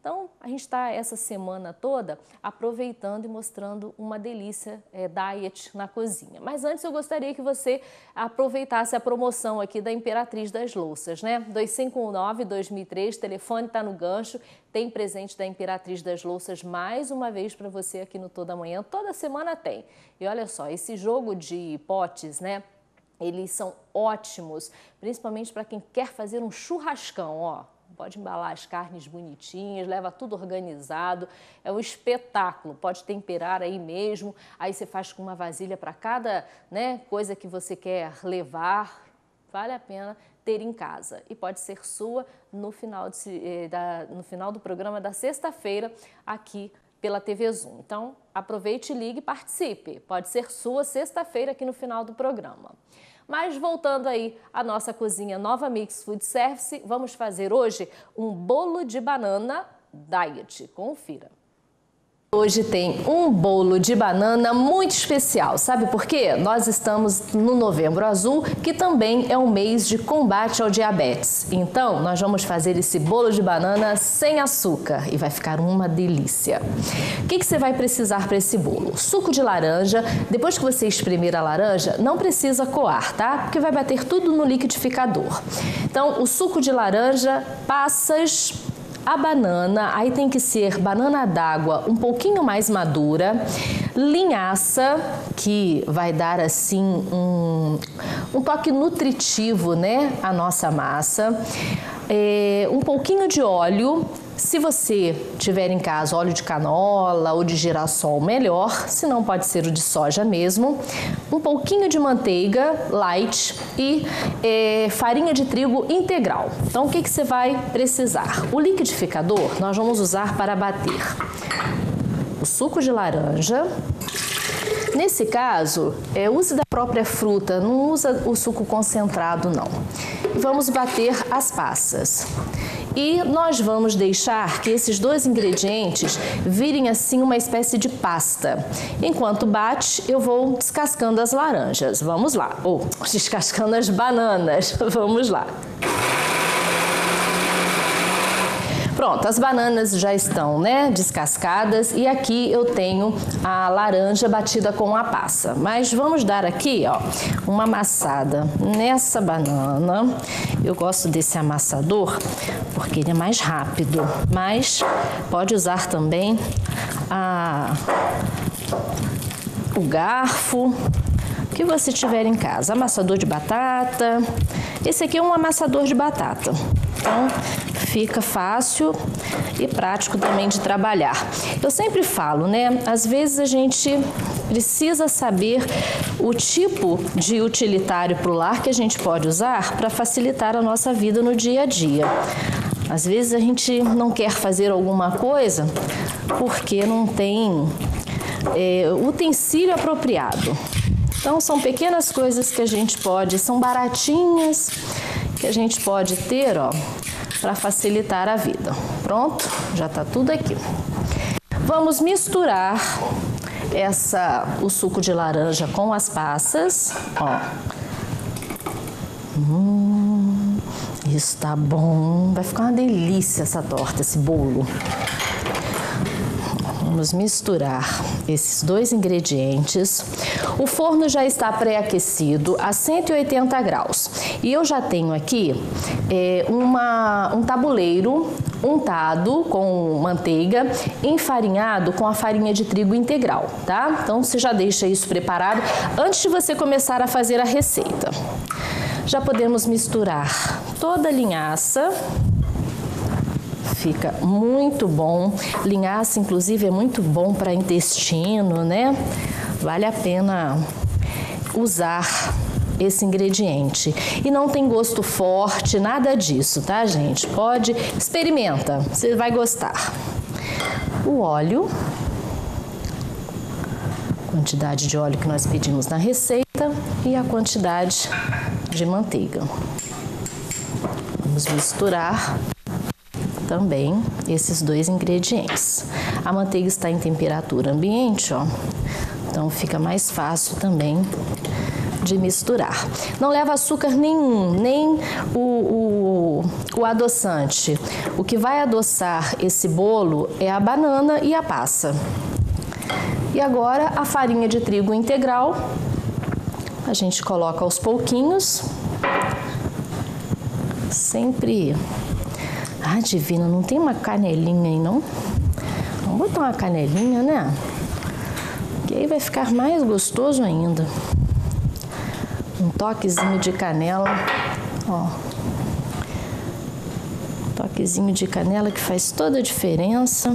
Então, a gente está essa semana toda aproveitando e mostrando uma delícia diet na cozinha. Mas antes eu gostaria que você aproveitasse a promoção aqui da Imperatriz das Louças, né? 2519-2003, telefone está no gancho, tem presente da Imperatriz das Louças mais uma vez para você aqui no Toda Manhã. Toda semana tem. E olha só, esse jogo de potes, né? Eles são ótimos, principalmente para quem quer fazer um churrascão, ó. Pode embalar as carnes bonitinhas, leva tudo organizado, é um espetáculo, pode temperar aí mesmo, aí você faz com uma vasilha para cada, né, coisa que você quer levar, vale a pena ter em casa e pode ser sua no final do programa da sexta-feira aqui pela TV Zoom. Então, aproveite, ligue e participe, pode ser sua sexta-feira aqui no final do programa. Mas voltando aí à nossa cozinha Nova Mix Food Service, vamos fazer hoje um bolo de banana diet. Confira. Hoje tem um bolo de banana muito especial. Sabe por quê? Nós estamos no Novembro Azul, que também é um mês de combate ao diabetes. Então, nós vamos fazer esse bolo de banana sem açúcar e vai ficar uma delícia. O que você vai precisar para esse bolo? Suco de laranja. Depois que você espremer a laranja, não precisa coar, tá? Porque vai bater tudo no liquidificador. Então, o suco de laranja, passas, a banana, aí tem que ser banana d'água um pouquinho mais madura, linhaça, que vai dar assim um toque nutritivo, né, à nossa massa, um pouquinho de óleo. Se você tiver em casa óleo de canola ou de girassol, melhor, se não pode ser o de soja mesmo. Um pouquinho de manteiga light e farinha de trigo integral. Então, o que você vai precisar? O liquidificador nós vamos usar para bater o suco de laranja. Nesse caso, use da própria fruta, não usa o suco concentrado não. Vamos bater as passas. E nós vamos deixar que esses dois ingredientes virem assim uma espécie de pasta. Enquanto bate, eu vou descascando as laranjas. Vamos lá. Ou descascando as bananas. Vamos lá. Pronto, as bananas já estão, né, descascadas e aqui eu tenho a laranja batida com a passa. Mas vamos dar aqui, ó, uma amassada nessa banana. Eu gosto desse amassador porque ele é mais rápido, mas pode usar também o garfo que você tiver em casa. Amassador de batata. Esse aqui é um amassador de batata. Então, fica fácil e prático também de trabalhar. Eu sempre falo, né? Às vezes a gente precisa saber o tipo de utilitário para o lar que a gente pode usar para facilitar a nossa vida no dia a dia. Às vezes a gente não quer fazer alguma coisa porque não tem utensílio apropriado. Então, são pequenas coisas que a gente pode, são baratinhas, que a gente pode ter, ó, para facilitar a vida. Pronto? Já tá tudo aqui. Vamos misturar o suco de laranja com as passas, ó. Isso tá bom. Vai ficar uma delícia essa torta, esse bolo. Vamos misturar esses dois ingredientes. O forno já está pré-aquecido a 180 graus. E eu já tenho aqui um tabuleiro untado com manteiga, enfarinhado com a farinha de trigo integral, tá? Então, você já deixa isso preparado antes de você começar a fazer a receita. Já podemos misturar toda a linhaça. Fica muito bom. Linhaça, inclusive, é muito bom para intestino, né? Vale a pena usar esse ingrediente. E não tem gosto forte, nada disso, tá, gente? Experimenta, você vai gostar. O óleo, quantidade de óleo que nós pedimos na receita e a quantidade de manteiga. Vamos misturar também esses dois ingredientes. A manteiga está em temperatura ambiente, ó. Então fica mais fácil também de misturar. Não leva açúcar nenhum, nem o adoçante. O que vai adoçar esse bolo é a banana e a passa. E agora a farinha de trigo integral, a gente coloca aos pouquinhos. Sempre... Ah, Divina, não tem uma canelinha aí, não? Vamos botar uma canelinha, né? Que aí vai ficar mais gostoso ainda. Um toquezinho de canela, ó. Um toquezinho de canela que faz toda a diferença.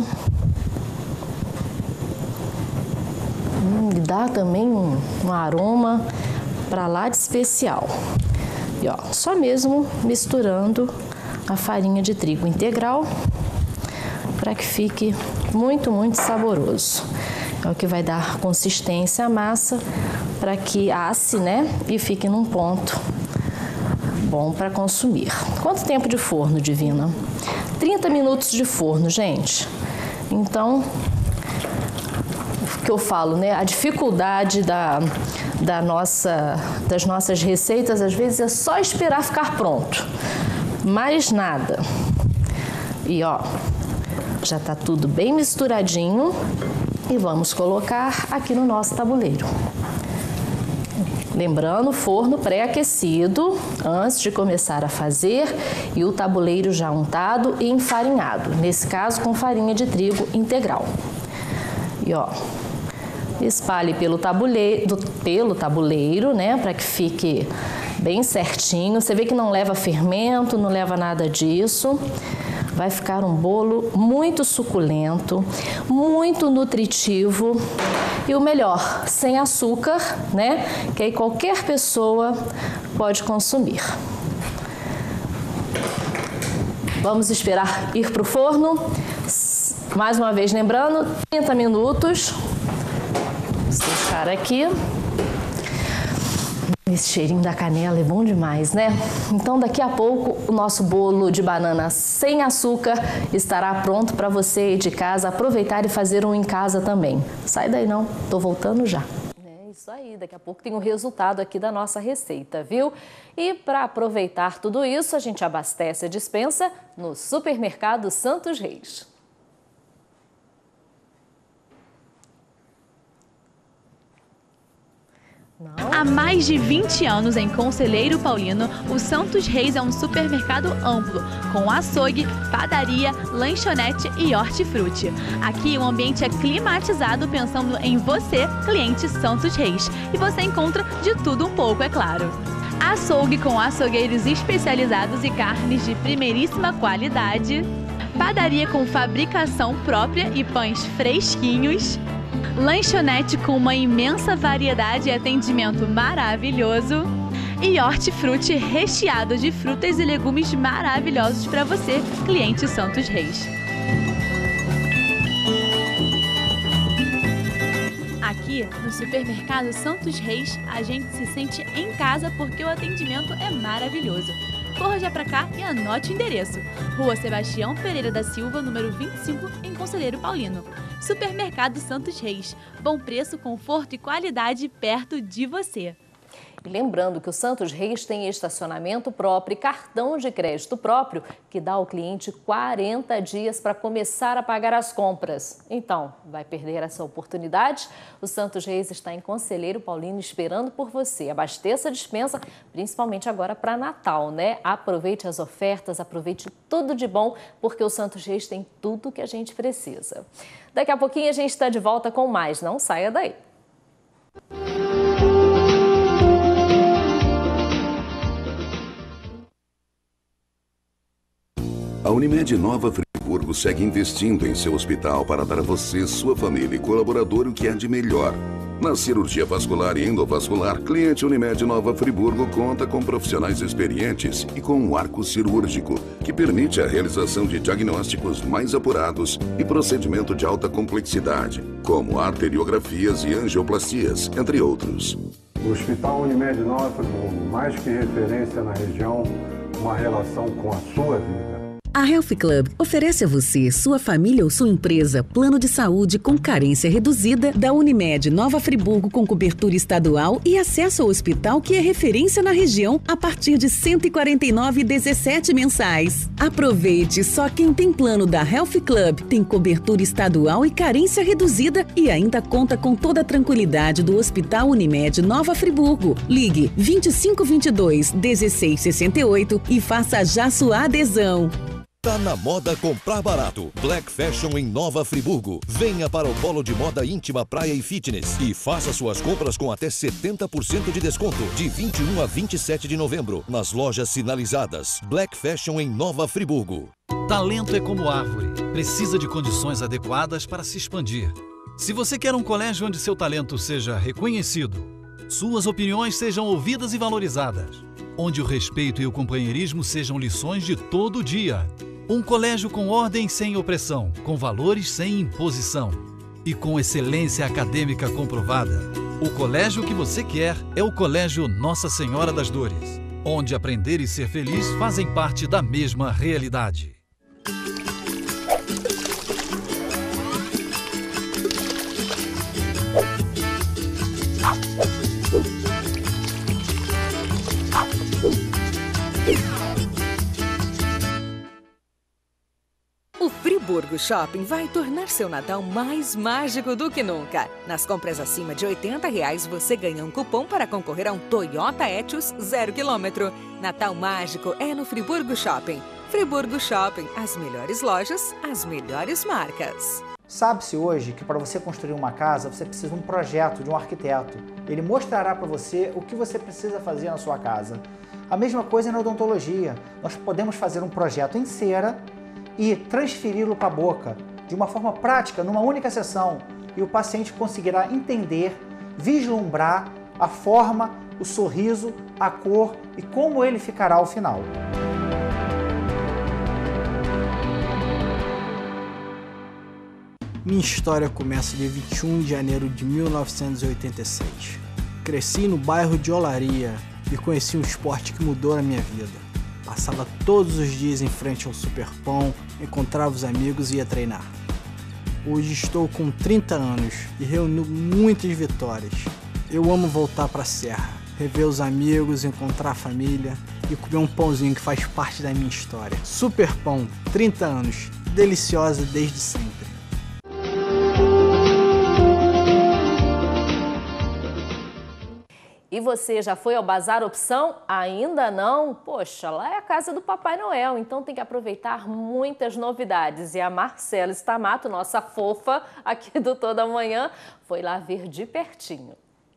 E dá também um aroma pra lá de especial. E ó, só mesmo misturando a farinha de trigo integral para que fique muito, muito saboroso. É o que vai dar consistência à massa para que asse, né? E fique num ponto bom para consumir. Quanto tempo de forno, Divina? 30 minutos de forno, gente. Então, o que eu falo, né? A dificuldade das nossas receitas, às vezes, é só esperar ficar pronto. Mais nada. E ó, já tá tudo bem misturadinho e vamos colocar aqui no nosso tabuleiro. Lembrando, forno pré-aquecido antes de começar a fazer e o tabuleiro já untado e enfarinhado, nesse caso com farinha de trigo integral. E ó, espalhe pelo tabuleiro, né, para que fique bem certinho. Você vê que não leva fermento, não leva nada disso. Vai ficar um bolo muito suculento, muito nutritivo e o melhor, sem açúcar, né? Que aí qualquer pessoa pode consumir. Vamos esperar ir para o forno. Mais uma vez lembrando, 30 minutos. Vou deixar aqui. Esse cheirinho da canela é bom demais, né? Então daqui a pouco o nosso bolo de banana sem açúcar estará pronto para você aí de casa aproveitar e fazer um em casa também. Sai daí não, tô voltando já. É isso aí, daqui a pouco tem o resultado aqui da nossa receita, viu? E para aproveitar tudo isso, a gente abastece a despensa no Supermercado Santos Reis. Há mais de 20 anos em Conselheiro Paulino, o Santos Reis é um supermercado amplo, com açougue, padaria, lanchonete e hortifruti. Aqui o ambiente é climatizado pensando em você, cliente Santos Reis. E você encontra de tudo um pouco, é claro. Açougue com açougueiros especializados e carnes de primeiríssima qualidade. Padaria com fabricação própria e pães fresquinhos. Lanchonete com uma imensa variedade e atendimento maravilhoso. E hortifruti recheado de frutas e legumes maravilhosos para você, cliente Santos Reis. Aqui no Supermercado Santos Reis, a gente se sente em casa porque o atendimento é maravilhoso. Corra já pra cá e anote o endereço. Rua Sebastião Pereira da Silva, número 25, em Conselheiro Paulino. Supermercado Santos Reis. Bom preço, conforto e qualidade perto de você. E lembrando que o Santos Reis tem estacionamento próprio e cartão de crédito próprio que dá ao cliente 40 dias para começar a pagar as compras. Então, vai perder essa oportunidade? O Santos Reis está em Conselheiro Paulino esperando por você. Abasteça a despensa, principalmente agora para Natal, né? Aproveite as ofertas, aproveite tudo de bom, porque o Santos Reis tem tudo que a gente precisa. Daqui a pouquinho a gente está de volta com mais. Não saia daí. A Unimed Nova Friburgo segue investindo em seu hospital para dar a você, sua família e colaborador o que há de melhor. Na cirurgia vascular e endovascular, cliente Unimed Nova Friburgo conta com profissionais experientes e com um arco cirúrgico, que permite a realização de diagnósticos mais apurados e procedimento de alta complexidade, como arteriografias e angioplastias, entre outros. O Hospital Unimed Nova Friburgo, mais que referência na região, uma relação com a sua vida. A Health Club oferece a você, sua família ou sua empresa plano de saúde com carência reduzida da Unimed Nova Friburgo com cobertura estadual e acesso ao hospital que é referência na região a partir de R$ 149,17 mensais. Aproveite, só quem tem plano da Health Club tem cobertura estadual e carência reduzida e ainda conta com toda a tranquilidade do Hospital Unimed Nova Friburgo. Ligue 2522-1668 e faça já sua adesão. Tá na moda comprar barato. Black Fashion em Nova Friburgo. Venha para o polo de moda íntima, praia e fitness e faça suas compras com até 70% de desconto de 21 a 27 de novembro nas lojas sinalizadas. Black Fashion em Nova Friburgo. Talento é como árvore. Precisa de condições adequadas para se expandir. Se você quer um colégio onde seu talento seja reconhecido, suas opiniões sejam ouvidas e valorizadas, onde o respeito e o companheirismo sejam lições de todo dia. Um colégio com ordem sem opressão, com valores sem imposição e com excelência acadêmica comprovada. O colégio que você quer é o Colégio Nossa Senhora das Dores, onde aprender e ser feliz fazem parte da mesma realidade. O Friburgo Shopping vai tornar seu Natal mais mágico do que nunca. Nas compras acima de R$ 80 você ganha um cupom para concorrer a um Toyota Etios 0 km. Natal mágico é no Friburgo Shopping. Friburgo Shopping, as melhores lojas, as melhores marcas. Sabe-se hoje que para você construir uma casa, você precisa de um projeto, de um arquiteto. Ele mostrará para você o que você precisa fazer na sua casa. A mesma coisa na odontologia. Nós podemos fazer um projeto em cera e transferi-lo para a boca, de uma forma prática, numa única sessão. E o paciente conseguirá entender, vislumbrar a forma, o sorriso, a cor e como ele ficará ao final. Minha história começa dia 21 de janeiro de 1986. Cresci no bairro de Olaria e conheci um esporte que mudou a minha vida. Passava todos os dias em frente ao Superpão, encontrava os amigos e ia treinar. Hoje estou com 30 anos e reuni muitas vitórias. Eu amo voltar para a serra, rever os amigos, encontrar a família e comer um pãozinho que faz parte da minha história. Superpão, 30 anos, deliciosa desde sempre. E você já foi ao Bazar Opção? Ainda não? Poxa, lá é a casa do Papai Noel, então tem que aproveitar muitas novidades. E a Marcela Stamato, nossa fofa aqui do Toda Manhã, foi lá ver de pertinho.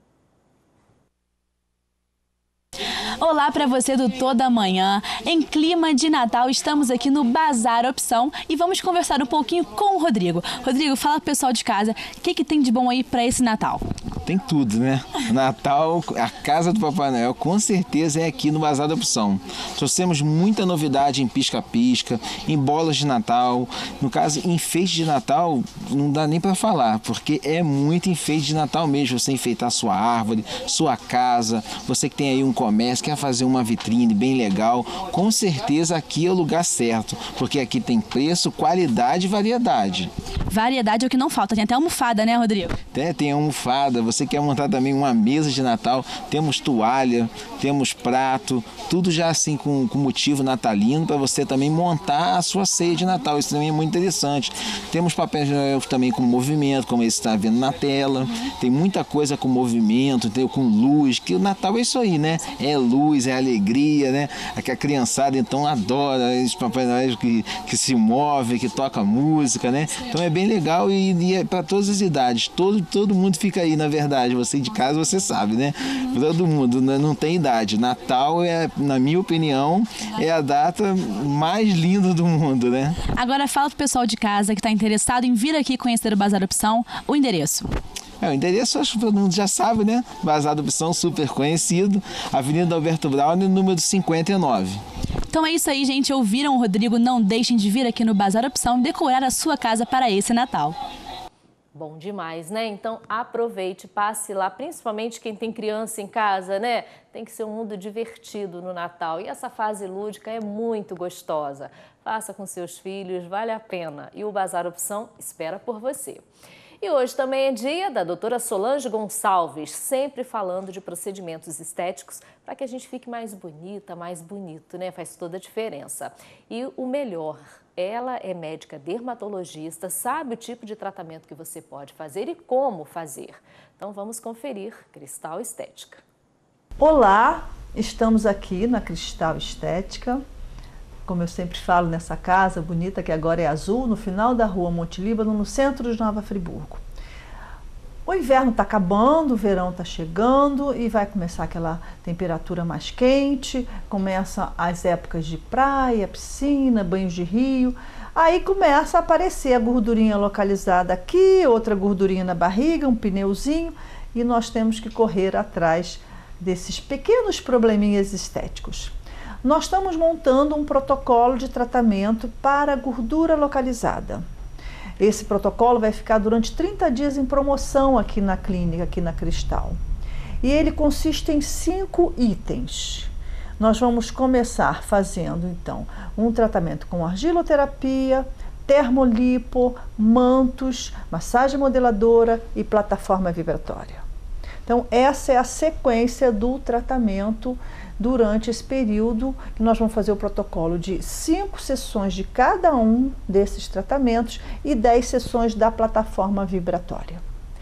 Olá para você do Toda Manhã. Em clima de Natal, estamos aqui no Bazar Opção e vamos conversar um pouquinho com o Rodrigo. Rodrigo, fala pro pessoal de casa, o que tem de bom aí para esse Natal? Tem tudo, né? Natal, a casa do Papai Noel, com certeza é aqui no Bazar da Opção. Trouxemos muita novidade em pisca-pisca, em bolas de Natal. No caso, enfeite de Natal, não dá nem para falar, porque é muito enfeite de Natal mesmo. Você enfeitar sua árvore, sua casa, você que tem aí um comércio, quer fazer uma vitrine bem legal, com certeza aqui é o lugar certo, porque aqui tem preço, qualidade e variedade. Variedade é o que não falta, tem até almofada, né, Rodrigo? Tem almofada, você quer montar também uma mesa de Natal, temos toalha, temos prato, tudo já assim com motivo natalino para você também montar a sua ceia de Natal, isso também é muito interessante. Temos papéis de Noel também com movimento, como esse está vendo na tela, tem muita coisa com movimento, tem com luz, que o Natal é isso aí, né? É luz, é alegria, né? Que a criançada então adora esse Papai Noel que se move, que toca música, né? Então é bem legal e é para todas as idades, todo mundo fica aí, na verdade, você de casa você sabe, né? Todo mundo, não tem idade. Natal é, na minha opinião, é a data mais linda do mundo, né? Agora fala pro pessoal de casa que está interessado em vir aqui conhecer o Bazar Opção, o endereço. O endereço acho que todo mundo já sabe, né? Bazar da Opção, super conhecido, Avenida Alberto Braune, número 59. Então é isso aí, gente. Ouviram o Rodrigo? Não deixem de vir aqui no Bazar Opção decorar a sua casa para esse Natal. Bom demais, né? Então aproveite, passe lá, principalmente quem tem criança em casa, né? Tem que ser um mundo divertido no Natal e essa fase lúdica é muito gostosa. Faça com seus filhos, vale a pena. E o Bazar Opção espera por você. E hoje também é dia da doutora Solange Gonçalves, sempre falando de procedimentos estéticos para que a gente fique mais bonita, mais bonito, né? Faz toda a diferença. E o melhor, ela é médica dermatologista, sabe o tipo de tratamento que você pode fazer e como fazer. Então vamos conferir Cristal Estética. Olá, estamos aqui na Cristal Estética. Como eu sempre falo, nessa casa bonita que agora é azul, no final da rua Monte Líbano, no centro de Nova Friburgo. O inverno está acabando, o verão está chegando e vai começar aquela temperatura mais quente, começam as épocas de praia, piscina, banhos de rio. Aí começa a aparecer a gordurinha localizada aqui, outra gordurinha na barriga, um pneuzinho, e nós temos que correr atrás desses pequenos probleminhas estéticos. Nós estamos montando um protocolo de tratamento para gordura localizada. Esse protocolo vai ficar durante 30 dias em promoção aqui na clínica, aqui na Cristal. E ele consiste em 5 itens. Nós vamos começar fazendo, então, um tratamento com argiloterapia, termolipo, mantos, massagem modeladora e plataforma vibratória. Então, essa é a sequência do tratamento durante esse período que nós vamos fazer o protocolo de 5 sessões de cada um desses tratamentos e 10 sessões da plataforma vibratória.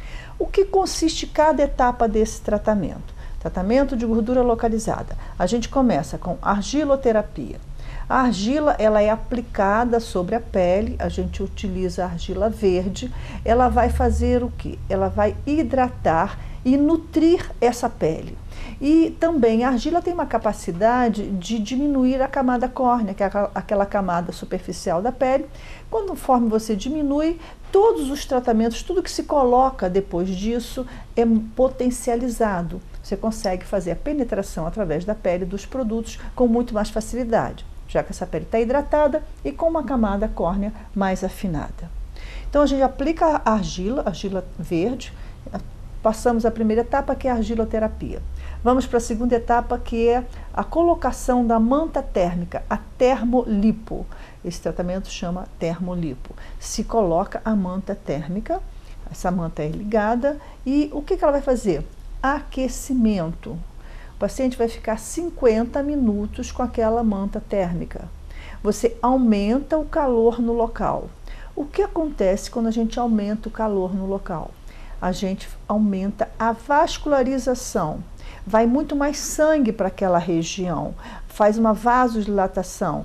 O que consiste cada etapa desse tratamento? Tratamento de gordura localizada. A gente começa com argiloterapia. A argila, ela é aplicada sobre a pele, a gente utiliza a argila verde. Ela vai fazer o quê? Ela vai hidratar e nutrir essa pele. E também a argila tem uma capacidade de diminuir a camada córnea, que é aquela camada superficial da pele. Conforme você diminui, todos os tratamentos, tudo que se coloca depois disso é potencializado. Você consegue fazer a penetração através da pele dos produtos com muito mais facilidade, já que essa pele está hidratada e com uma camada córnea mais afinada. Então a gente aplica a argila verde, passamos a primeira etapa, que é a argiloterapia. Vamos para a segunda etapa, que é a colocação da manta térmica, a termolipo. Esse tratamento chama termolipo. Se coloca a manta térmica, essa manta é ligada, e o que ela vai fazer? Aquecimento. O paciente vai ficar 50 minutos com aquela manta térmica. Você aumenta o calor no local. O que acontece quando a gente aumenta o calor no local? A gente aumenta a vascularização. Vai muito mais sangue para aquela região, faz uma vasodilatação.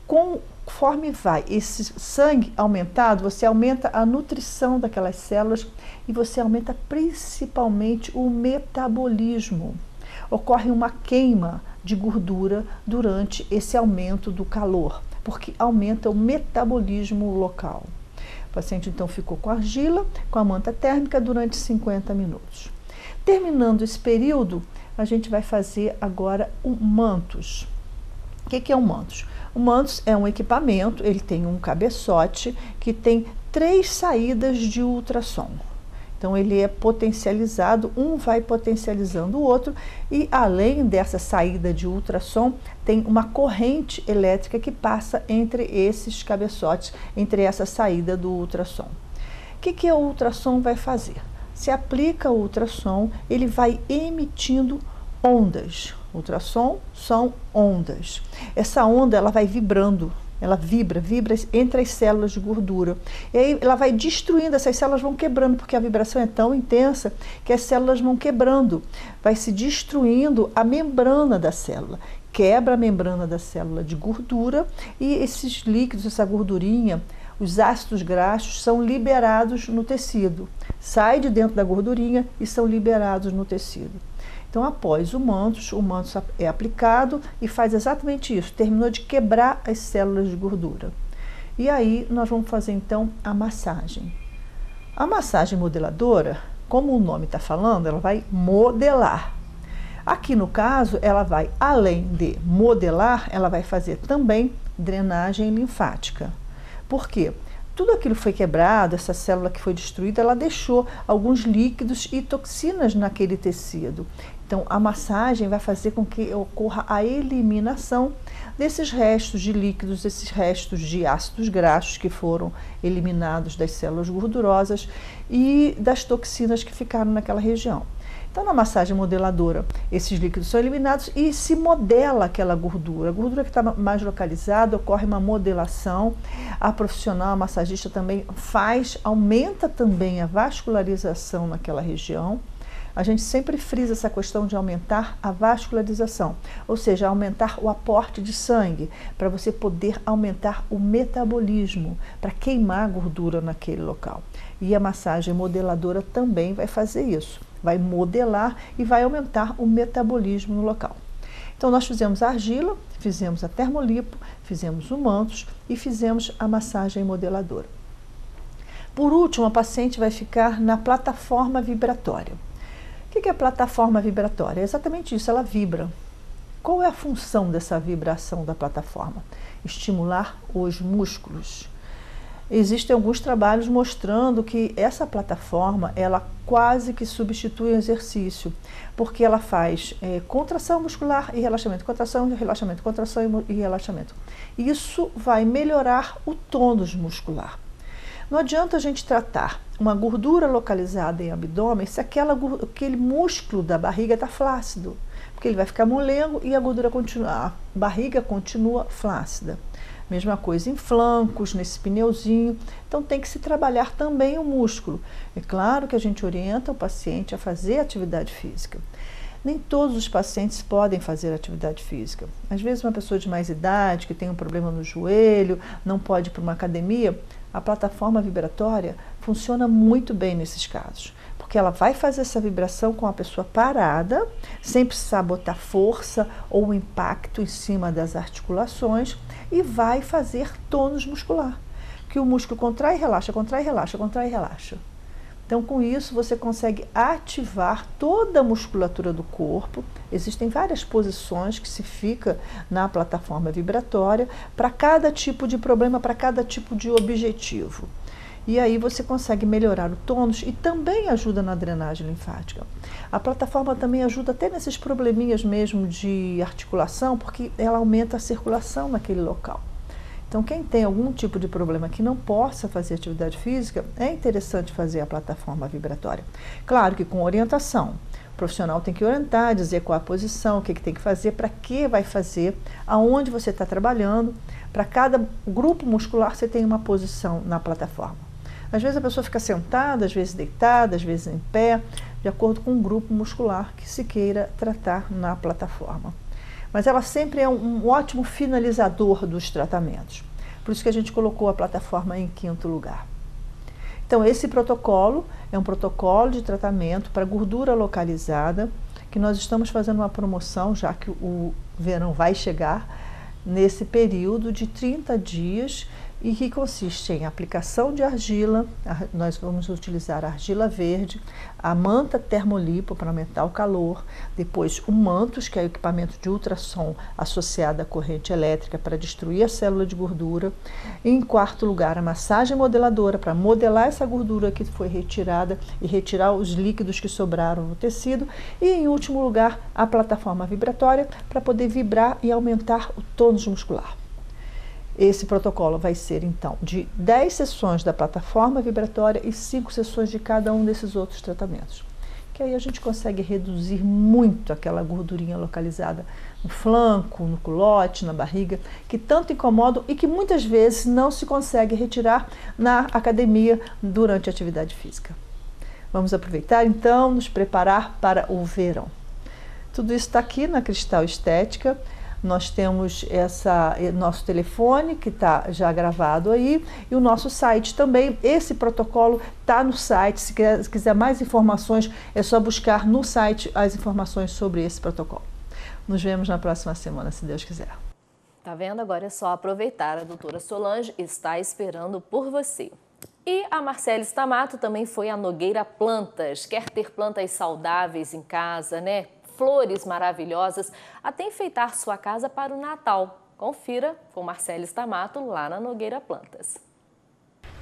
Conforme vai esse sangue aumentado, você aumenta a nutrição daquelas células e você aumenta principalmente o metabolismo. Ocorre uma queima de gordura durante esse aumento do calor, porque aumenta o metabolismo local. O paciente então ficou com argila, com a manta térmica durante 50 minutos. Terminando esse período, a gente vai fazer agora o mantos. O que é um mantos? O mantos é um equipamento, ele tem um cabeçote que tem 3 saídas de ultrassom. Então ele é potencializado, um vai potencializando o outro e além dessa saída de ultrassom, tem uma corrente elétrica que passa entre esses cabeçotes, entre essa saída do ultrassom. O que o ultrassom vai fazer? Se aplica o ultrassom, ele vai emitindo ondas. Ultrassom são ondas. Essa onda ela vai vibrando, ela vibra entre as células de gordura. E aí ela vai destruindo, essas células vão quebrando, porque a vibração é tão intensa que as células vão quebrando. Vai se destruindo a membrana da célula. Quebra a membrana da célula de gordura e esses líquidos, essa gordurinha, os ácidos graxos são liberados no tecido. Sai de dentro da gordurinha e são liberados no tecido. Então, após o mantos é aplicado e faz exatamente isso. Terminou de quebrar as células de gordura. E aí, nós vamos fazer, então, a massagem. A massagem modeladora, como o nome está falando, ela vai modelar. Aqui, no caso, ela vai, além de modelar, ela vai fazer também drenagem linfática. Por quê? tudo aquilo foi quebrado, essa célula que foi destruída, ela deixou alguns líquidos e toxinas naquele tecido. Então, a massagem vai fazer com que ocorra a eliminação desses restos de líquidos, esses restos de ácidos graxos que foram eliminados das células gordurosas e das toxinas que ficaram naquela região. Então, na massagem modeladora, esses líquidos são eliminados e se modela aquela gordura. A gordura que está mais localizada, ocorre uma modelação. A profissional, a massagista também aumenta também a vascularização naquela região. A gente sempre frisa essa questão de aumentar a vascularização, ou seja, aumentar o aporte de sangue, para você poder aumentar o metabolismo, para queimar a gordura naquele local. E a massagem modeladora também vai fazer isso. Vai modelar e vai aumentar o metabolismo no local. Então, nós fizemos a argila, fizemos a termolipo, fizemos o mantos e fizemos a massagem modeladora. Por último, a paciente vai ficar na plataforma vibratória. O que é a plataforma vibratória? É exatamente isso, ela vibra. Qual é a função dessa vibração da plataforma? Estimular os músculos. Existem alguns trabalhos mostrando que essa plataforma, ela quase que substitui o exercício, porque ela faz contração muscular e relaxamento, contração e relaxamento, contração e relaxamento. Isso vai melhorar o tônus muscular. Não adianta a gente tratar uma gordura localizada em abdômen se aquele músculo da barriga está flácido, porque ele vai ficar molengo e a barriga continua flácida. Mesma coisa em flancos, nesse pneuzinho. Então tem que se trabalhar também o músculo. É claro que a gente orienta o paciente a fazer atividade física. Nem todos os pacientes podem fazer atividade física. Às vezes uma pessoa de mais idade, que tem um problema no joelho, não pode ir para uma academia, a plataforma vibratória funciona muito bem nesses casos. Porque ela vai fazer essa vibração com a pessoa parada, sem precisar botar força ou impacto em cima das articulações e vai fazer tônus muscular. Que o músculo contrai, relaxa, contrai, relaxa, contrai, relaxa. Então, com isso, você consegue ativar toda a musculatura do corpo. Existem várias posições que se fica na plataforma vibratória para cada tipo de problema, para cada tipo de objetivo. E aí você consegue melhorar o tônus e também ajuda na drenagem linfática. A plataforma também ajuda até nesses probleminhas mesmo de articulação, porque ela aumenta a circulação naquele local. Então, quem tem algum tipo de problema que não possa fazer atividade física, é interessante fazer a plataforma vibratória. Claro que com orientação. O profissional tem que orientar, dizer qual a posição, o que tem que fazer, para que vai fazer, aonde você está trabalhando. Para cada grupo muscular, você tem uma posição na plataforma. Às vezes a pessoa fica sentada, às vezes deitada, às vezes em pé, de acordo com o grupo muscular que se queira tratar na plataforma. Mas ela sempre é um ótimo finalizador dos tratamentos. Por isso que a gente colocou a plataforma em quinto lugar. Então, esse protocolo é um protocolo de tratamento para gordura localizada, que nós estamos fazendo uma promoção, já que o verão vai chegar, nesse período de 30 dias, e que consiste em aplicação de argila. Nós vamos utilizar a argila verde, a manta termolipo para aumentar o calor, depois o mantos, que é o equipamento de ultrassom associado à corrente elétrica para destruir a célula de gordura, e em quarto lugar a massagem modeladora para modelar essa gordura que foi retirada e retirar os líquidos que sobraram no tecido, e em último lugar a plataforma vibratória para poder vibrar e aumentar o tônus muscular. Esse protocolo vai ser, então, de 10 sessões da plataforma vibratória e 5 sessões de cada um desses outros tratamentos. Que aí a gente consegue reduzir muito aquela gordurinha localizada no flanco, no culote, na barriga, que tanto incomodam e que muitas vezes não se consegue retirar na academia durante a atividade física. Vamos aproveitar, então, nos preparar para o verão. Tudo isso está aqui na Cristal Estética. Nós temos nosso telefone, que está já gravado aí, e o nosso site também. Esse protocolo está no site. Se quiser mais informações, é só buscar no site as informações sobre esse protocolo. Nos vemos na próxima semana, se Deus quiser. Tá vendo? Agora é só aproveitar. A doutora Solange está esperando por você. E a Marcele Stamato também foi a Nogueira Plantas. Quer ter plantas saudáveis em casa, né? Flores maravilhosas, até enfeitar sua casa para o Natal. Confira com Marcele Stamato lá na Nogueira Plantas.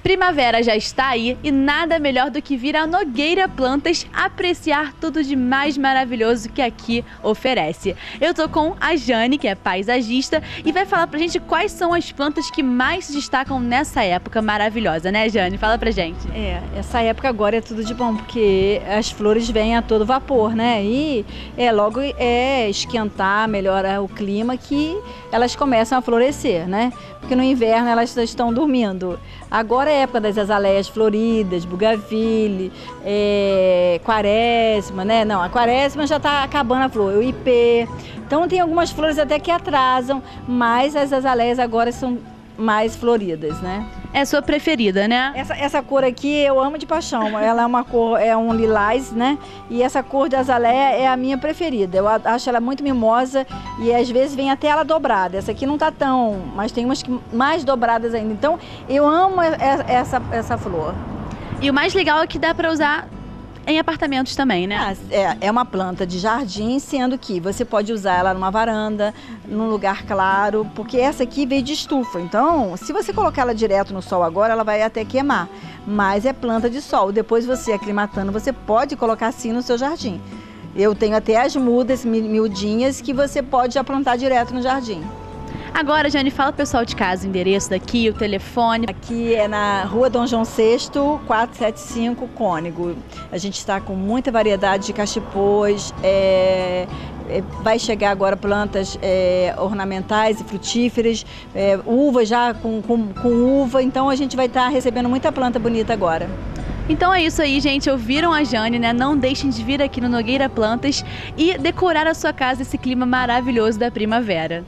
Primavera já está aí e nada melhor do que vir a Nogueira Plantas apreciar tudo de mais maravilhoso que aqui oferece. Eu tô com a Jane, que é paisagista, e vai falar pra gente quais são as plantas que mais se destacam nessa época maravilhosa, né, Jane? Fala pra gente. Essa época agora é tudo de bom, porque as flores vêm a todo vapor, né? E logo esquentar, melhora o clima, que elas começam a florescer, né? Porque no inverno elas estão dormindo. Agora é a época das azaleias floridas, bugaville, quaresma, né? Não, a quaresma já está acabando a flor, o ipê. Então tem algumas flores até que atrasam, mas as azaleias agora são mais floridas, né? É a sua preferida, né? Essa cor aqui eu amo de paixão. Ela é uma cor, é um lilás, né? E essa cor de azaleia é a minha preferida. Eu acho ela muito mimosa e às vezes vem até ela dobrada. Essa aqui não tá tão, mas tem umas mais dobradas ainda. Então eu amo essa flor. E o mais legal é que dá para usar em apartamentos também, né? É uma planta de jardim, sendo que você pode usar ela numa varanda, num lugar claro, porque essa aqui veio de estufa. Então, se você colocar ela direto no sol agora, ela vai até queimar. Mas é planta de sol. Depois você aclimatando, você pode colocar assim no seu jardim. Eu tenho até as mudas miudinhas que você pode já plantar direto no jardim. Agora, Jane, fala pro pessoal de casa o endereço daqui, o telefone. Aqui é na Rua Dom João VI, 475, Cônego. A gente está com muita variedade de cachepôs, vai chegar agora plantas ornamentais e frutíferas, uva já com uva, então a gente vai estar recebendo muita planta bonita agora. Então é isso aí, gente. Ouviram a Jane, né? Não deixem de vir aqui no Nogueira Plantas e decorar a sua casa esse clima maravilhoso da primavera.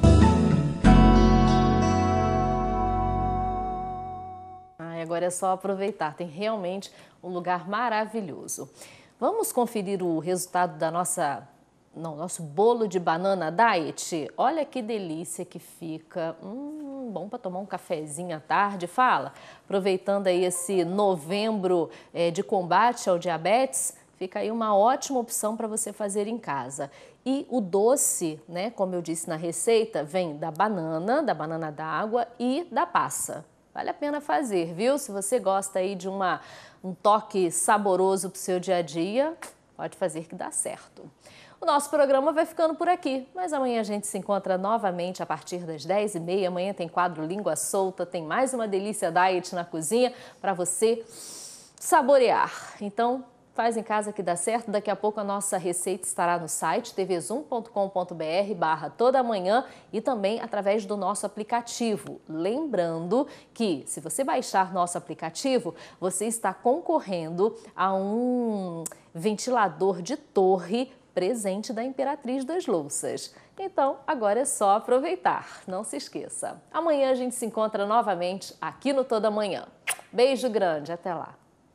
Agora é só aproveitar, tem realmente um lugar maravilhoso. Vamos conferir o resultado da nosso bolo de banana diet? Olha que delícia que fica, bom para tomar um cafezinho à tarde. Fala, aproveitando aí esse novembro de combate ao diabetes, fica aí uma ótima opção para você fazer em casa. E o doce, né, como eu disse na receita, vem da banana d'água e da passa. Vale a pena fazer, viu? Se você gosta aí de um toque saboroso para o seu dia a dia, pode fazer que dá certo. O nosso programa vai ficando por aqui, mas amanhã a gente se encontra novamente a partir das 10h30. Amanhã tem quadro Língua Solta, tem mais uma delícia diet na cozinha para você saborear. Então, faz em casa que dá certo. Daqui a pouco a nossa receita estará no site tvzoom.com.br/todamanhã e também através do nosso aplicativo. Lembrando que, se você baixar nosso aplicativo, você está concorrendo a um ventilador de torre presente da Imperatriz das Louças. Então, agora é só aproveitar. Não se esqueça. Amanhã a gente se encontra novamente aqui no Toda Manhã. Beijo grande, até lá.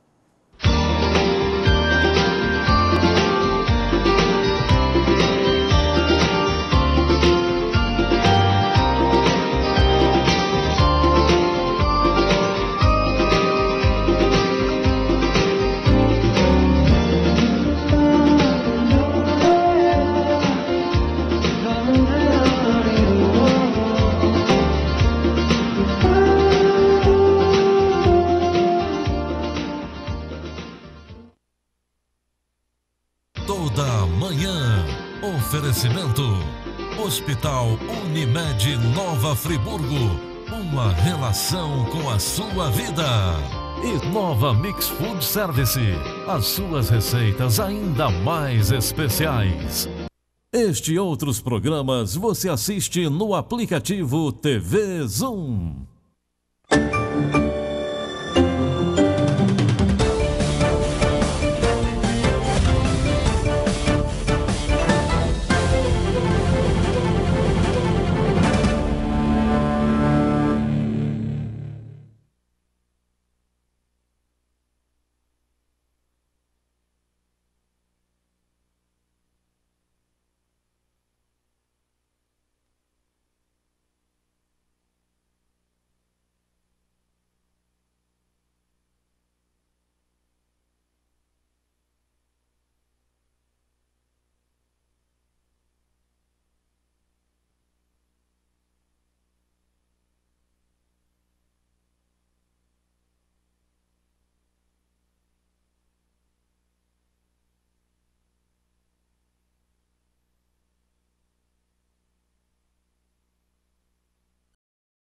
Toda Manhã. Oferecimento. Hospital Unimed Nova Friburgo. Uma relação com a sua vida. E Nova Mix Food Service. As suas receitas ainda mais especiais. Este e outros programas você assiste no aplicativo TV Zoom.